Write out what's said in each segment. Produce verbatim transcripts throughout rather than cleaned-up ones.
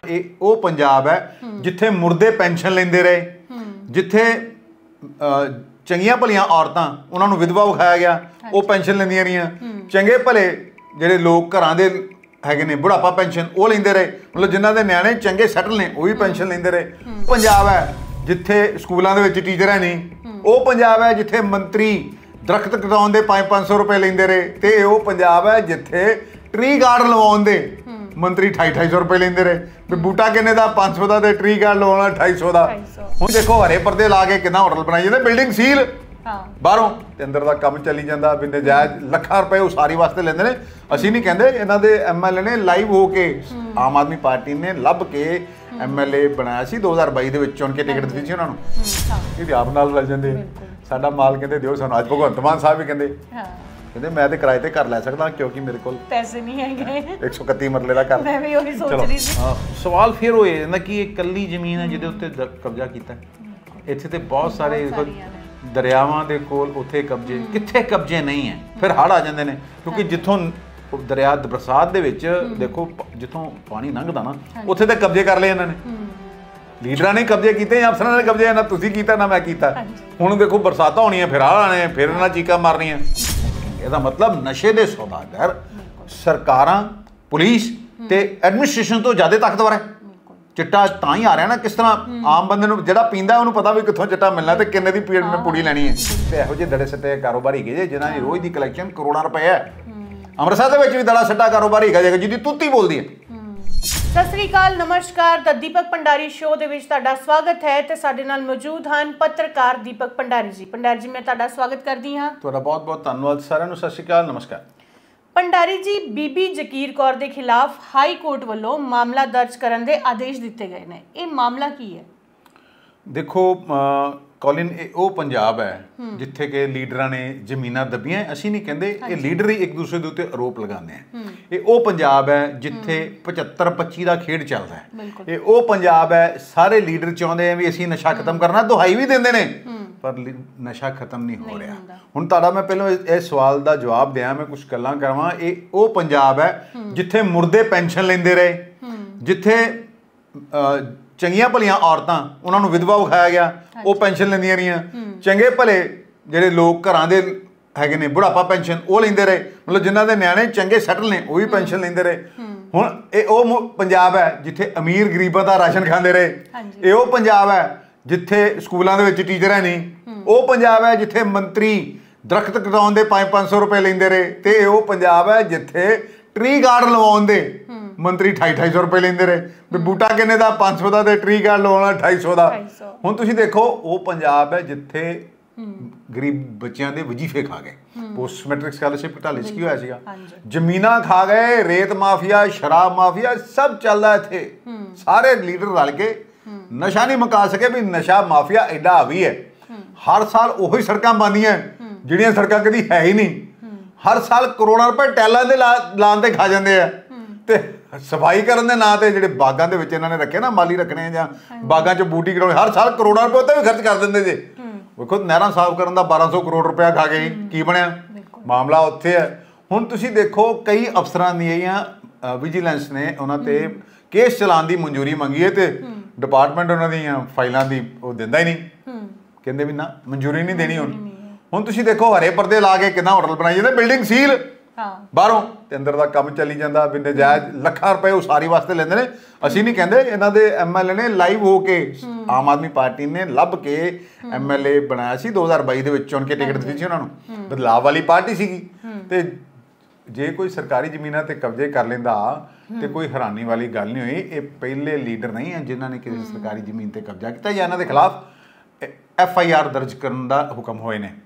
ये वो पंजाब है जिथे मुर्दे पेंशन लेंदे रहे, जिथे चंगियां भलियां औरतां उन्होंने विधवा विखाया गया वो पेंशन लेंदियां रहियां, चंगे भले जिहड़े लोग घरां दे हैगे ने बुढ़ापा पेंशन वो लेंदे रहे, मतलब जिन्हां दे न्याणे चंगे सैटल ने वो भी पेंशन लेंदे रहे। पंजाब है जिथे स्कूलों के विच टीचर है नहीं, वो पंजाब है जिथे मंत्री दरख्त कटाउण दे पाँच पाँच सौ रुपए लेंदे रहे, ते वो पंजाब है जिथे ट्री गार्ड लवाउण दे मंत्री ढाई ढाई सौ रुपए लेंदे रहे। भी बूटा किन्ने दा पाँच सौ दा ते ट्री गार्ड लवाउणा ढाई सौ दा। हुण देखो हरे पर्दे ला के कितना होटल बनाई जांदे, बिल्डिंग सील बाहरों ते अंदर दा काम चली जांदा, भी नजायज लखां रुपए उसारी वास्ते लेंदे ने। असीं नहीं कहंदे, इन्हां दे एम एल ए ने लाइव हो के आम आदमी पार्टी ने लभ के एम एल ए बनाया सी दो हज़ार बाई दे विच चुन के टिकट दी सी उन्हां नूं। इहदे आप नाल रल जांदे साडा माल कहंदे दिओ सानूं। अज भगवंत मान साहब भी कहंदे कहंदे मैं तो किराए ते घर लै सकदा क्योंकि मेरे कोल पैसे नहीं हैगे। एक सौ इकत्ती मरले दा घर मैं भी ओही सोच रही सी। सवाल फिर हो जांदा कि इह कल्ली जमीन है जिहदे उत्ते कब्जा कीता। इत्थे ते बहुत सारे दरियावां दे कोल उत्थे कब्जे, कित्थे कब्जे नहीं है। फिर हड़ आ जांदे ने क्योंकि जिथों दरिया बरसात दे विच देखो जिथों पानी लंघदा ना उत्थे ते कब्जे कर लए इन्हां ने। लीडरां ने कब्जे कीते, अफसरां ने कब्जे ना तुसीं कीता ना मैं कीता। हुण देखो बरसातां होणीआं फिर हड़ आने, फिर इन्हां चीकां मारनियां। ਇਹਦਾ ਮਤਲਬ ਨਸ਼ੇ ਦੇ ਸੌਦਾਗਰ ਸਰਕਾਰਾਂ, ਪੁਲਿਸ ਤੇ ਐਡਮਿਨਿਸਟ੍ਰੇਸ਼ਨ ਤੋਂ ਜ਼ਿਆਦਾ ਤਾਕਤਵਰ ਹੈ। ਚਿੱਟਾ ਤਾਂ ਹੀ ਆ ਰਿਹਾ ਨਾ, ਕਿਸ ਤਰ੍ਹਾਂ ਆਮ ਬੰਦੇ ਨੂੰ ਜਿਹੜਾ ਪੀਂਦਾ ਉਹਨੂੰ ਪਤਾ ਵੀ ਕਿੱਥੋਂ ਚਿੱਟਾ ਮਿਲਣਾ ਤੇ ਕਿੰਨੇ ਦੀ ਪੁੜੀ ਲੈਣੀ ਹੈ। ਤੇ ਇਹੋ ਜਿਹੇ ਦੜੇ ਸੱਟੇ ਕਾਰੋਬਾਰੀ ਹੈਗੇ ਜੇ ਜਿਨ੍ਹਾਂ ਦੀ ਰੋਜ਼ ਦੀ ਕਲੈਕਸ਼ਨ ਕਰੋੜਾਂ ਰੁਪਏ ਹੈ। ਅੰਮ੍ਰਿਤਸਰ ਦੇ ਵਿੱਚ ਵੀ ਦੜਾ ਸੱਟਾ ਕਾਰੋਬਾਰੀ ਹੈਗਾ ਜੇ ਜਿਹਦੀ ਤੁੱਤੀ ਬੋਲਦੀ ਹੈ। सत श्री अकाल, नमस्कार। द दीपक भंडारी शो दे विच तुहाडा स्वागत है ते साडे नाल मौजूद हन पत्रकार दीपक भंडारी जी। भंडारी जी मैं तुहाडा स्वागत करदी हां। तुहाडा बहुत बहुत धन्यवाद। सारिਆਂ ਨੂੰ सत श्री अकाल, नमस्कार। भंडारी जी, बीबी जकीर कौर दे खिलाफ हाई कोर्ट ਵੱਲੋਂ मामला दर्ज ਕਰਨ ਦੇ आदेश ਦਿੱਤੇ ਗਏ ਨੇ। ਇਹ ਮਾਮਲਾ ਕੀ ਹੈ? देखो कॉलिन वो पंजाब है जिथे के लीडरां ने जमीनां दबियां। असीं नहीं कहंदे, ये लीडर ही एक दूसरे के उत्ते आरोप लगाते हैं। ये वो पंजाब है जिथे पचहत्तर पच्ची का खेड चलता है। ये वो पंजाब है सारे लीडर चाहते हैं भी असीं नशा खत्म करना, दुहाई भी देंदे ने पर नशा खत्म नहीं हो रहा। हुण तुहाडा मैं पहलों इस सवाल का जवाब दियां, मैं कुछ गल्लां करावां। ये वो पंजाब है जिथे मुर्दे पेंशन लेंदे रहे, जिथे चंगियां भलियां औरतां उन्होंने विधवा विखाया गया वो पेंशन लेंदियां रहियां, चंगे भले जिहड़े लोग घरां दे हैगे ने बुढ़ापा पेंशन वो लेंदे रहे, मतलब जिन्हां दे न्याणे चंगे सैटल ने वो भी पेंशन लेंदे रहे। हुण ये वो पंजाब है जिथे अमीर गरीबां दा राशन खांदे रहे। ये वो पंजाब है जिथे स्कूलों दे विच टीचर है नहीं, वो पंजाब है जिथे मंत्री दरख्त कटाउण दे पाँच पाँच सौ रुपए लेंदे रहे, ते वो पंजाब है जिथे ट्री गार्ड लवाउण दे मंत्री ढाई ढाई सौ रुपए लेंदे रहे। भी बूटा किन्ने दा पाँच सौ दा ते ट्री गार्ड लवाउणा ढाई सौ दा। हुण तुसीं देखो वो पंजाब है जिथे गरीब बच्चों के वजीफे खा गए, पोस्ट मैट्रिक स्कॉलरशिप घोटाले च की होया सीगा, जमीनां खा गए, रेत माफिया, शराब माफिया सब चलदा इत्थे। सारे लीडर रल के नशा नहीं मुका सके। भी नशा माफिया एडा हावी है, हर साल उही सड़कां बनदियां जिहड़ियां सड़कां कदी है ही नहीं। हर साल करोड़ां रुपए टैलां दे लाण ते खा जांदे आ ते सफाई करन दे नां ते जिहड़े बागां दे विच इन्हां ने रखे ना माली रखने जां बागां च बूटी कराउणी, हर साल करोड़ां रुपए उत्ते भी खर्च कर दिंदे जे। देखो नहरां साफ करन दा बारह सौ करोड़ रुपया खा गए, की बनिया? मामला उत्थे है। हुण तुसीं देखो कई अफसरां दियां विजिलेंस ने उन्हां ते केस चलाउण दी मंजूरी मंगी है ते डिपार्टमेंट उन्हां दियां फाइलां दी वो दिंदा ही नहीं, कहंदे भी ना मंजूरी नहीं देनी। हुण हुण तुसीं देखो हरे पर्दे ला के कितना होटल बनाई जांदे, बिल्डिंग सील बाहरों ते अंदर दा काम चली जांदा, भी नजायज लखां रुपए उसारी वास्ते लेंदे ने। असीं नहीं कहंदे, इन्हां दे एम एल ए ने लाइव हो के आम आदमी पार्टी ने लभ के एम एल ए बनाया सी दो हज़ार बाई दे विच चुन के टिकट दी सी उन्हां नूं। बदलाव वाली पार्टी सीगी ते जे कोई सरकारी जमीनां ते कब्जे कर लेंदा ते कोई हैरानी वाली गल नहीं हुई। ये पहले लीडर नहीं है जिन्हां ने किसी सरकारी जमीन ते कब्जा किया या इन्हां दे खिलाफ एफ आई आर दर्ज करन दा हुक्म होए ने।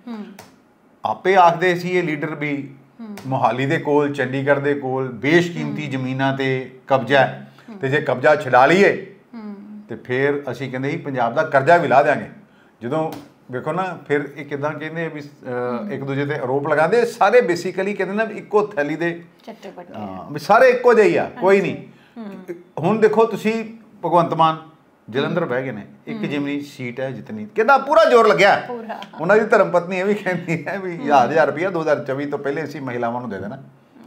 आपे आखदे सी ये लीडर भी मोहाली दे कोल, चंडीगढ़ दे कोल बेशकीमती जमीनां ते कब्जा है ते जे कब्जा छड़ा लीए ते फिर असीं कहंदे ही पंजाब दा कर्जा भी ला देंगे। जदों देखो ना फिर ये किदां कहंदे भी एक दूजे ते आरोप लगांदे, सारे बेसिकली कहंदे ना इक्को थैली दे चट्टे पट्टे, हां भी सारे इक्को जिहे आ, कोई नहीं। हुण देखो तुसीं भगवंत मान जलंधर बह गए ने, एक जिमनी सीट है जितनी कहना पूरा जोर लग्या। उन्होंने धर्म पत्नी ये भी कहती है भी हज़ार हज़ार रुपया दो हज़ार चौबी तो पहले असीं महिलावां नूं दे देना।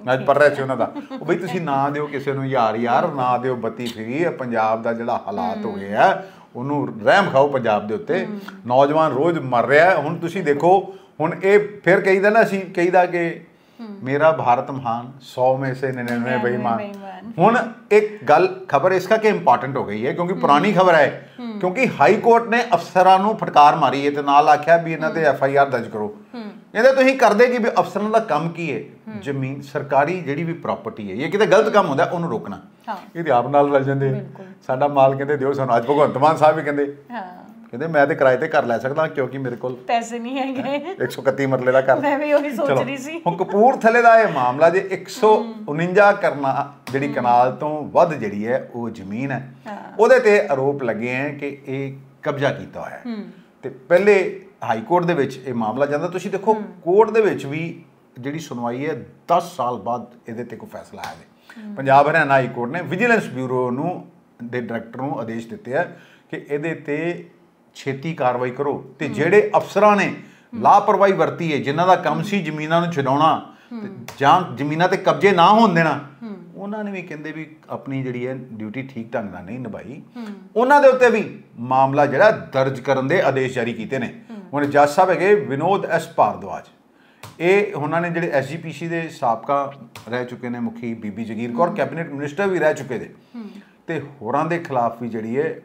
ਮੈਂ ਅੱਜ ਪੜ੍ਹ ਰਿਹਾ ਸੀ ਉਹਨਾਂ ਦਾ, ਉਹ ਬਈ ਤੁਸੀਂ ਨਾ ਦਿਓ ਕਿਸੇ ਨੂੰ ਯਾਰ ਯਾਰ ਨਾ ਦਿਓ ਬੱਤੀ ਫਰੀ, ਪੰਜਾਬ ਦਾ ਜਿਹੜਾ ਹਾਲਾਤ ਹੋ ਗਏ ਆ ਉਹਨੂੰ ਰਹਿਮ ਖਾਓ ਪੰਜਾਬ ਦੇ ਉੱਤੇ, ਨੌਜਵਾਨ ਰੋਜ਼ ਮਰ ਰਿਹਾ। ਹੁਣ ਤੁਸੀਂ ਦੇਖੋ, ਹੁਣ ਇਹ ਫਿਰ ਕਹੀਦਾ ਨਾ, ਅਸੀਂ ਕਹੀਦਾ ਕਿ ਮੇਰਾ ਭਾਰਤ ਮਹਾਨ ਸौ में से निन्यानवे बेईमान। ਹੁਣ एक गल खबर इस करके इंपॉर्टेंट हो गई है क्योंकि पुरानी खबर है, क्योंकि हाई कोर्ट ने अफसरां नूं फटकार मारी है ते नाल आख्या भी इन्हां ते एफ आई आर दर्ज करो। ਇਹਦੇ ਤੁਸੀਂ ਕਰਦੇ ਕਿ ਵੀ ਅਫਸਰਾਂ ਦਾ ਕੰਮ ਕੀ ਹੈ, ਜ਼ਮੀਨ ਸਰਕਾਰੀ ਜਿਹੜੀ ਵੀ ਪ੍ਰਾਪਰਟੀ ਹੈ, ਇਹ ਕਿਤੇ ਗਲਤ ਕੰਮ ਹੁੰਦਾ ਉਹਨੂੰ ਰੋਕਣਾ। ਇਹਦੇ ਆਪ ਨਾਲ ਰਲ ਜਾਂਦੇ, ਸਾਡਾ ਮਾਲ ਕਹਿੰਦੇ ਦਿਓ ਸਾਨੂੰ। ਅੱਜ ਭਗਵੰਤ ਮਾਨ ਸਾਹਿਬ ਵੀ ਕਹਿੰਦੇ ਕਹਿੰਦੇ ਮੈਂ ਤੇ ਕਿਰਾਏ ਤੇ ਘਰ ਲੈ ਸਕਦਾ ਕਿਉਂਕਿ ਮੇਰੇ ਕੋਲ ਪੈਸੇ ਨਹੀਂ ਹੈਗੇ। ਇੱਕ ਸੌ ਇਕੱਤੀ ਮਰਲੇ ਦਾ ਘਰ, ਮੈਂ ਵੀ ਉਹੀ ਸੋਚ ਰਹੀ ਸੀ। ਹੁਣ ਕਪੂਰਥਲੇ ਦਾ ਇਹ ਮਾਮਲਾ ਜੇ ਇੱਕ ਸੌ ਉਣੰਜਾ ਕਰਨਾ ਜਿਹੜੀ ਕਨਾਲ ਤੋਂ ਵੱਧ ਜਿਹੜੀ ਹੈ ਉਹ ਜ਼ਮੀਨ ਹੈ, ਉਹਦੇ ਤੇ ਆਰੋਪ ਲੱਗੇ ਹੈ ਕਿ ਇਹ ਕਬਜ਼ਾ ਕੀਤਾ ਹੋਇਆ ਹੈ। ਤੇ ਪਹਿਲੇ ਹਾਈ ਕੋਰਟ ਦੇ ਵਿੱਚ ਇਹ ਮਾਮਲਾ ਜਾਂਦਾ। ਤੁਸੀਂ ਦੇਖੋ ਕੋਰਟ ਦੇ ਵਿੱਚ ਵੀ ਜਿਹੜੀ ਸੁਣਵਾਈ ਹੈ ਦਸ ਸਾਲ ਬਾਅਦ ਇਹਦੇ ਤੇ ਕੋਈ ਫੈਸਲਾ ਆਇਆ ਹੈ। ਪੰਜਾਬ ਹਰਿਆਣਾ ਹਾਈ ਕੋਰਟ ਨੇ ਵਿਜੀਲੈਂਸ ਬਿਊਰੋ ਨੂੰ ਦੇ ਡਾਇਰੈਕਟਰ ਨੂੰ ਆਦੇਸ਼ ਦਿੱਤੇ ਹੈ ਕਿ ਇਹਦੇ ਤੇ ਛੇਤੀ ਕਾਰਵਾਈ ਕਰੋ, ਤੇ ਜਿਹੜੇ ਅਫਸਰਾਂ ਨੇ ਲਾਪਰਵਾਹੀ ਵਰਤੀ ਹੈ, ਜਿਨ੍ਹਾਂ ਦਾ ਕੰਮ ਸੀ ਜ਼ਮੀਨਾਂ ਨੂੰ ਛਡਾਉਣਾ ਤੇ ਜਾਂ ਜ਼ਮੀਨਾਂ ਤੇ ਕਬਜ਼ੇ ਨਾ ਹੋਣ ਦੇਣਾ, ਉਹਨਾਂ ਨੇ ਵੀ ਕਹਿੰਦੇ ਵੀ ਆਪਣੀ ਜਿਹੜੀ ਹੈ ਡਿਊਟੀ ਠੀਕ ਢੰਗ ਨਾਲ ਨਹੀਂ ਨਿਭਾਈ। ਉਹਨਾਂ ਦੇ ਉੱਤੇ ਵੀ ਮਾਮਲਾ ਜਿਹੜਾ ਦਰਜ ਕਰਨ ਦੇ ਆਦੇਸ਼ ਜਾਰੀ ਕੀਤੇ ਨੇ। ਹੁਣ ਜੱਜ ਸਾਹਿਬ ਹੈਗੇ ਵਿਨੋਦ ਐਸ ਭਾਰਦਵਾਜ, ਇਹ ਉਹਨਾਂ ਨੇ ਜਿਹੜੇ ਐਸ ਜੀ ਪੀ ਸੀ ਦੇ ਸਾਬਕਾ ਰਹਿ ਚੁੱਕੇ ਨੇ ਮੁਖੀ ਬੀਬੀ ਜਗੀਰ ਕੌਰ, ਕੈਬਨਿਟ ਮਿਨਿਸਟਰ ਵੀ ਰਹਿ ਚੁੱਕੇ ਦੇ, ਤੇ ਹੋਰਾਂ ਦੇ ਖਿਲਾਫ ਵੀ ਜਿਹੜੀ ਹੈ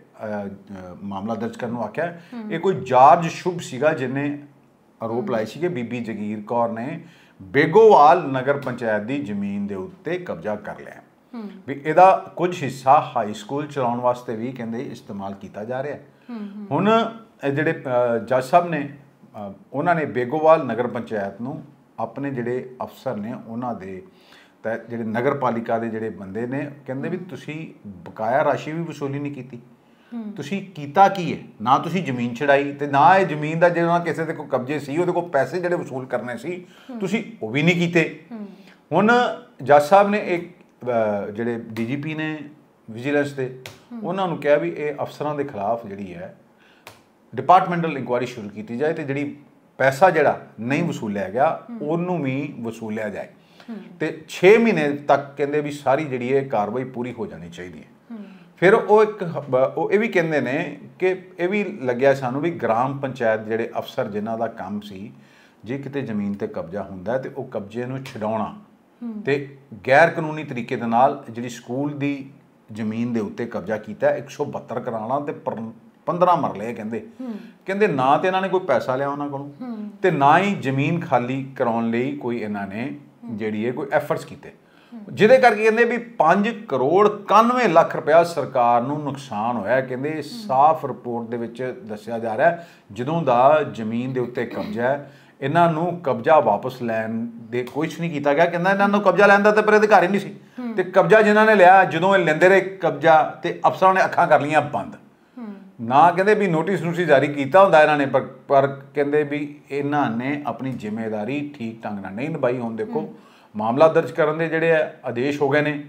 ਮਾਮਲਾ ਦਰਜ ਕਰਨ ਨੂੰ ਆਖਿਆ। ਇਹ ਕੋਈ ਜਾਰਜ ਸ਼ੁਭ ਸੀਗਾ ਜਿਹਨੇ ਆਰੋਪ ਲਾਏ ਸੀ ਕਿ ਬੀਬੀ ਜਗੀਰ ਕੌਰ ਨੇ ਬੇਗੋਵਾਲ ਨਗਰ ਪੰਚਾਇਤ ਦੀ ਜ਼ਮੀਨ ਦੇ ਉੱਤੇ ਕਬਜ਼ਾ ਕਰ ਲਿਆ, ਵੀ ਇਹਦਾ ਕੁਝ ਹਿੱਸਾ ਹਾਈ ਸਕੂਲ ਚਲਾਉਣ ਵਾਸਤੇ ਵੀ ਕਹਿੰਦੇ ਇਸਤੇਮਾਲ ਕੀਤਾ ਜਾ ਰਿਹਾ। ਹੁਣ ਜਿਹੜੇ ਜੱਜ ਸਾਹਿਬ ਨੇ ਉਹਨਾਂ ਨੇ ਬੇਗੋਵਾਲ ਨਗਰ ਪੰਚਾਇਤ ਨੂੰ ਆਪਣੇ ਜਿਹੜੇ ਅਫਸਰ ਨੇ ਉਹਨਾਂ ਦੇ ਤਾਂ ਜਿਹੜੇ ਨਗਰ ਪਾਲਿਕਾ ਦੇ ਜਿਹੜੇ ਬੰਦੇ ਨੇ ਕਹਿੰਦੇ ਵੀ ਤੁਸੀਂ ਬਕਾਇਆ ਰਾਸ਼ੀ ਵੀ ਵਸੂਲੀ ਨਹੀਂ ਕੀਤੀ, ਤੁਸੀਂ ਕੀਤਾ ਕੀ ਹੈ? ਨਾ ਤੁਸੀਂ ਜ਼ਮੀਨ ਛਡਾਈ ਤੇ ਨਾ ਇਹ ਜ਼ਮੀਨ ਦਾ ਜਿਹੜਾ ਕਿਸੇ ਦੇ ਕੋਈ ਕਬਜ਼ੇ ਸੀ ਉਹਦੇ ਕੋਲ ਪੈਸੇ ਜਿਹੜੇ ਵਸੂਲ ਕਰਨੇ ਸੀ ਤੁਸੀਂ ਉਹ ਵੀ ਨਹੀਂ ਕੀਤੇ। ਹੁਣ ਜੱਜ ਸਾਹਿਬ ਨੇ ਇੱਕ ਜਿਹੜੇ ਡੀ ਜੀ ਪੀ ਨੇ ਵਿਜੀਲੈਂਸ ਦੇ, ਉਹਨਾਂ ਨੂੰ ਕਿਹਾ ਵੀ ਇਹ ਅਫਸਰਾਂ ਦੇ ਖਿਲਾਫ ਜਿਹੜੀ ਹੈ ਡਿਪਾਰਟਮੈਂਟਲ ਇਨਕੁਆਇਰੀ ਸ਼ੁਰੂ ਕੀਤੀ ਜਾਏ ਤੇ ਜਿਹੜੀ ਪੈਸਾ ਜਿਹੜਾ ਨਹੀਂ ਵਸੂਲਿਆ ਗਿਆ ਉਹਨੂੰ ਵੀ ਵਸੂਲਿਆ ਜਾਏ, ਤੇ ਛੇ ਮਹੀਨੇ ਤੱਕ ਕਹਿੰਦੇ ਵੀ ਸਾਰੀ ਜਿਹੜੀ ਇਹ ਕਾਰਵਾਈ ਪੂਰੀ ਹੋ ਜਾਣੀ ਚਾਹੀਦੀ ਹੈ। ਫਿਰ ਉਹ ਇੱਕ ਉਹ ਇਹ ਵੀ ਕਹਿੰਦੇ ਨੇ ਕਿ ਇਹ ਵੀ ਲੱਗਿਆ ਸਾਨੂੰ ਵੀ ਗ੍ਰਾਮ ਪੰਚਾਇਤ ਜਿਹੜੇ ਅਫਸਰ ਜਿਨ੍ਹਾਂ ਦਾ ਕੰਮ ਸੀ, ਜੇ ਕਿਤੇ ਜ਼ਮੀਨ ਤੇ ਕਬਜ਼ਾ ਹੁੰਦਾ ਤੇ ਉਹ ਕਬਜ਼ੇ ਨੂੰ ਛਡਾਉਣਾ ਤੇ ਗੈਰ ਕਾਨੂੰਨੀ ਤਰੀਕੇ ਦੇ ਨਾਲ ਜਿਹੜੀ ਸਕੂਲ ਦੀ ਜ਼ਮੀਨ ਦੇ ਉੱਤੇ ਕਬਜ਼ਾ ਕੀਤਾ ਇੱਕ ਸੌ ਬਹੱਤਰ ਕਰਾਣਾ ਤੇ ਪੰਦਰਾਂ ਮਰਲੇ ਕਹਿੰਦੇ ਕਹਿੰਦੇ ਨਾ ਤੇ ਇਹਨਾਂ ਨੇ ਕੋਈ ਪੈਸਾ ਲਿਆ ਉਹਨਾਂ ਕੋਲੋਂ ਤੇ ਨਾ ਹੀ ਜ਼ਮੀਨ ਖਾਲੀ ਕਰਾਉਣ ਲਈ ਕੋਈ ਇਹਨਾਂ ਨੇ ਜਿਹੜੀ ਹੈ ਕੋਈ ਐਫਰਟਸ ਕੀਤੇ, ਜਿਹਦੇ ਕਰਕੇ ਕਹਿੰਦੇ ਵੀ ਪੰਜ ਕਰੋੜ ਇਕਾਨਵੇਂ ਲੱਖ ਰੁਪਇਆ ਸਰਕਾਰ ਨੂੰ ਨੁਕਸਾਨ ਹੋਇਆ। ਕਹਿੰਦੇ ਸਾਫ਼ ਰਿਪੋਰਟ ਦੇ ਵਿੱਚ ਦੱਸਿਆ ਜਾ ਰਿਹਾ ਜਦੋਂ ਦਾ ਜ਼ਮੀਨ ਦੇ ਉੱਤੇ ਕਬਜ਼ਾ ਹੈ ਇਹਨਾਂ ਨੂੰ ਕਬਜ਼ਾ ਵਾਪਸ ਲੈਣ ਦੇ ਕੁਛ ਨਹੀਂ ਕੀਤਾ ਗਿਆ। ਕਹਿੰਦਾ ਇਹਨਾਂ ਨੂੰ ਕਬਜ਼ਾ ਲੈਣ ਦਾ ਤਾਂ ਪਰ ਅਧਿਕਾਰ ਹੀ ਨਹੀਂ ਸੀ, ਤੇ ਕਬਜ਼ਾ ਜਿਨ੍ਹਾਂ ਨੇ ਲਿਆ ਜਦੋਂ ਇਹ ਲੈਂਦੇ ਰਹੇ ਕਬਜ਼ਾ ਤੇ ਅਫਸਰਾਂ ਨੇ ਅੱਖਾਂ ਕਰ ਲਈਆਂ ਬੰਦ। ਨਾ ਕਹਿੰਦੇ ਵੀ ਨੋਟਿਸ ਨੋਟਿਸ ਜਾਰੀ ਕੀਤਾ ਹੁੰਦਾ ਇਹਨਾਂ ਨੇ, ਪਰ ਪਰ ਕਹਿੰਦੇ ਵੀ ਇਹਨਾਂ ਨੇ ਆਪਣੀ ਜ਼ਿੰਮੇਵਾਰੀ ਠੀਕ ਢੰਗ ਨਾਲ ਨਹੀਂ ਨਿਭਾਈ। ਹੁਣ ਦੇਖੋ ਮਾਮਲਾ ਦਰਜ ਕਰਨ ਦੇ ਜਿਹੜੇ ਆਦੇਸ਼ ਹੋ ਗਏ ਨੇ,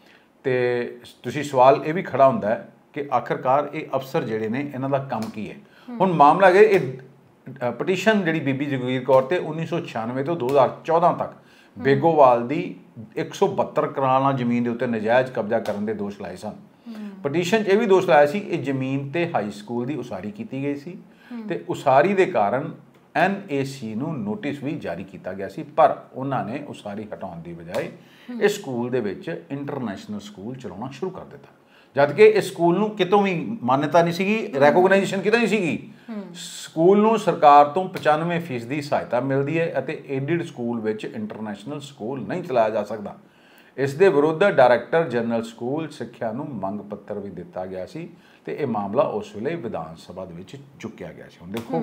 ਤੇ ਤੁਸੀਂ ਸਵਾਲ ਇਹ ਵੀ ਖੜਾ ਹੁੰਦਾ ਹੈ ਕਿ ਆਖਰਕਾਰ ਇਹ ਅਫਸਰ ਜਿਹੜੇ ਨੇ ਇਹਨਾਂ ਦਾ ਕੰਮ ਕੀ ਹੈ। ਹੁਣ ਮਾਮਲਾ ਹੈ ਇਹ ਪਟੀਸ਼ਨ ਜਿਹੜੀ ਬੀਬੀ ਜਗੀਰ ਕੌਰ ਤੇ ਉੱਨੀ ਸੌ ਛਿਆਨਵੇਂ ਤੋਂ ਦੋ ਹਜ਼ਾਰ ਚੌਦਾਂ ਤੱਕ ਬੇਗੋਵਾਲ ਦੀ ਇੱਕ ਸੌ ਬਹੱਤਰ ਕਨਾਲਾਂ ਜ਼ਮੀਨ ਦੇ ਉੱਤੇ ਨਜਾਇਜ਼ ਕਬਜ਼ਾ ਕਰਨ ਦੇ ਦੋਸ਼ ਲਾਏ ਸਨ। ਪਟੀਸ਼ਨ 'ਚ ਇਹ ਵੀ ਦੋਸ਼ ਲਾਇਆ ਸੀ ਇਹ ਜ਼ਮੀਨ ਤੇ ਹਾਈ ਸਕੂਲ ਦੀ ਉਸਾਰੀ ਕੀਤੀ ਗਈ ਸੀ ਤੇ ਉਸਾਰੀ ਦੇ ਕਾਰਨ ਐਨ ਏ ਸੀ ਨੂੰ ਨੋਟਿਸ ਵੀ ਜਾਰੀ ਕੀਤਾ ਗਿਆ ਸੀ, ਪਰ ਉਹਨਾਂ ਨੇ ਉਸਾਰੀ ਹਟਾਉਣ ਦੀ ਬਜਾਏ ਇਸ ਸਕੂਲ ਦੇ ਵਿੱਚ ਇੰਟਰਨੈਸ਼ਨਲ ਸਕੂਲ ਚਲਾਉਣਾ ਸ਼ੁਰੂ ਕਰ ਦਿੱਤਾ, ਜਦ ਕਿ ਇਸ ਸਕੂਲ ਨੂੰ ਕਿਤੋਂ ਵੀ ਮਾਨਤਾ ਨਹੀਂ ਸੀਗੀ, ਰੈਕੋਗਨਾਈਜੇਸ਼ਨ ਕਿਤੋਂ ਨਹੀਂ ਸੀਗੀ। ਸਕੂਲ ਨੂੰ ਸਰਕਾਰ ਤੋਂ ਪਚਾਨਵੇਂ ਫੀਸਦੀ ਸਹਾਇਤਾ ਮਿਲਦੀ ਹੈ ਅਤੇ ਏਡਿਡ ਸਕੂਲ ਵਿੱਚ ਇੰਟਰਨੈਸ਼ਨਲ ਸਕੂਲ ਨਹੀਂ ਚਲਾਇਆ ਜਾ ਸਕਦਾ। ਇਸ ਦੇ ਵਿਰੁੱਧ ਡਾਇਰੈਕਟਰ ਜਨਰਲ ਸਕੂਲ ਸਿੱਖਿਆ ਨੂੰ ਮੰਗ ਪੱਤਰ ਵੀ ਦਿੱਤਾ ਗਿਆ ਸੀ ਤੇ ਇਹ ਮਾਮਲਾ ਉਸ ਵੇਲੇ ਵਿਧਾਨ ਸਭਾ ਦੇ ਵਿੱਚ ਚੁੱਕਿਆ ਗਿਆ ਸੀ। ਹੁਣ ਦੇਖੋ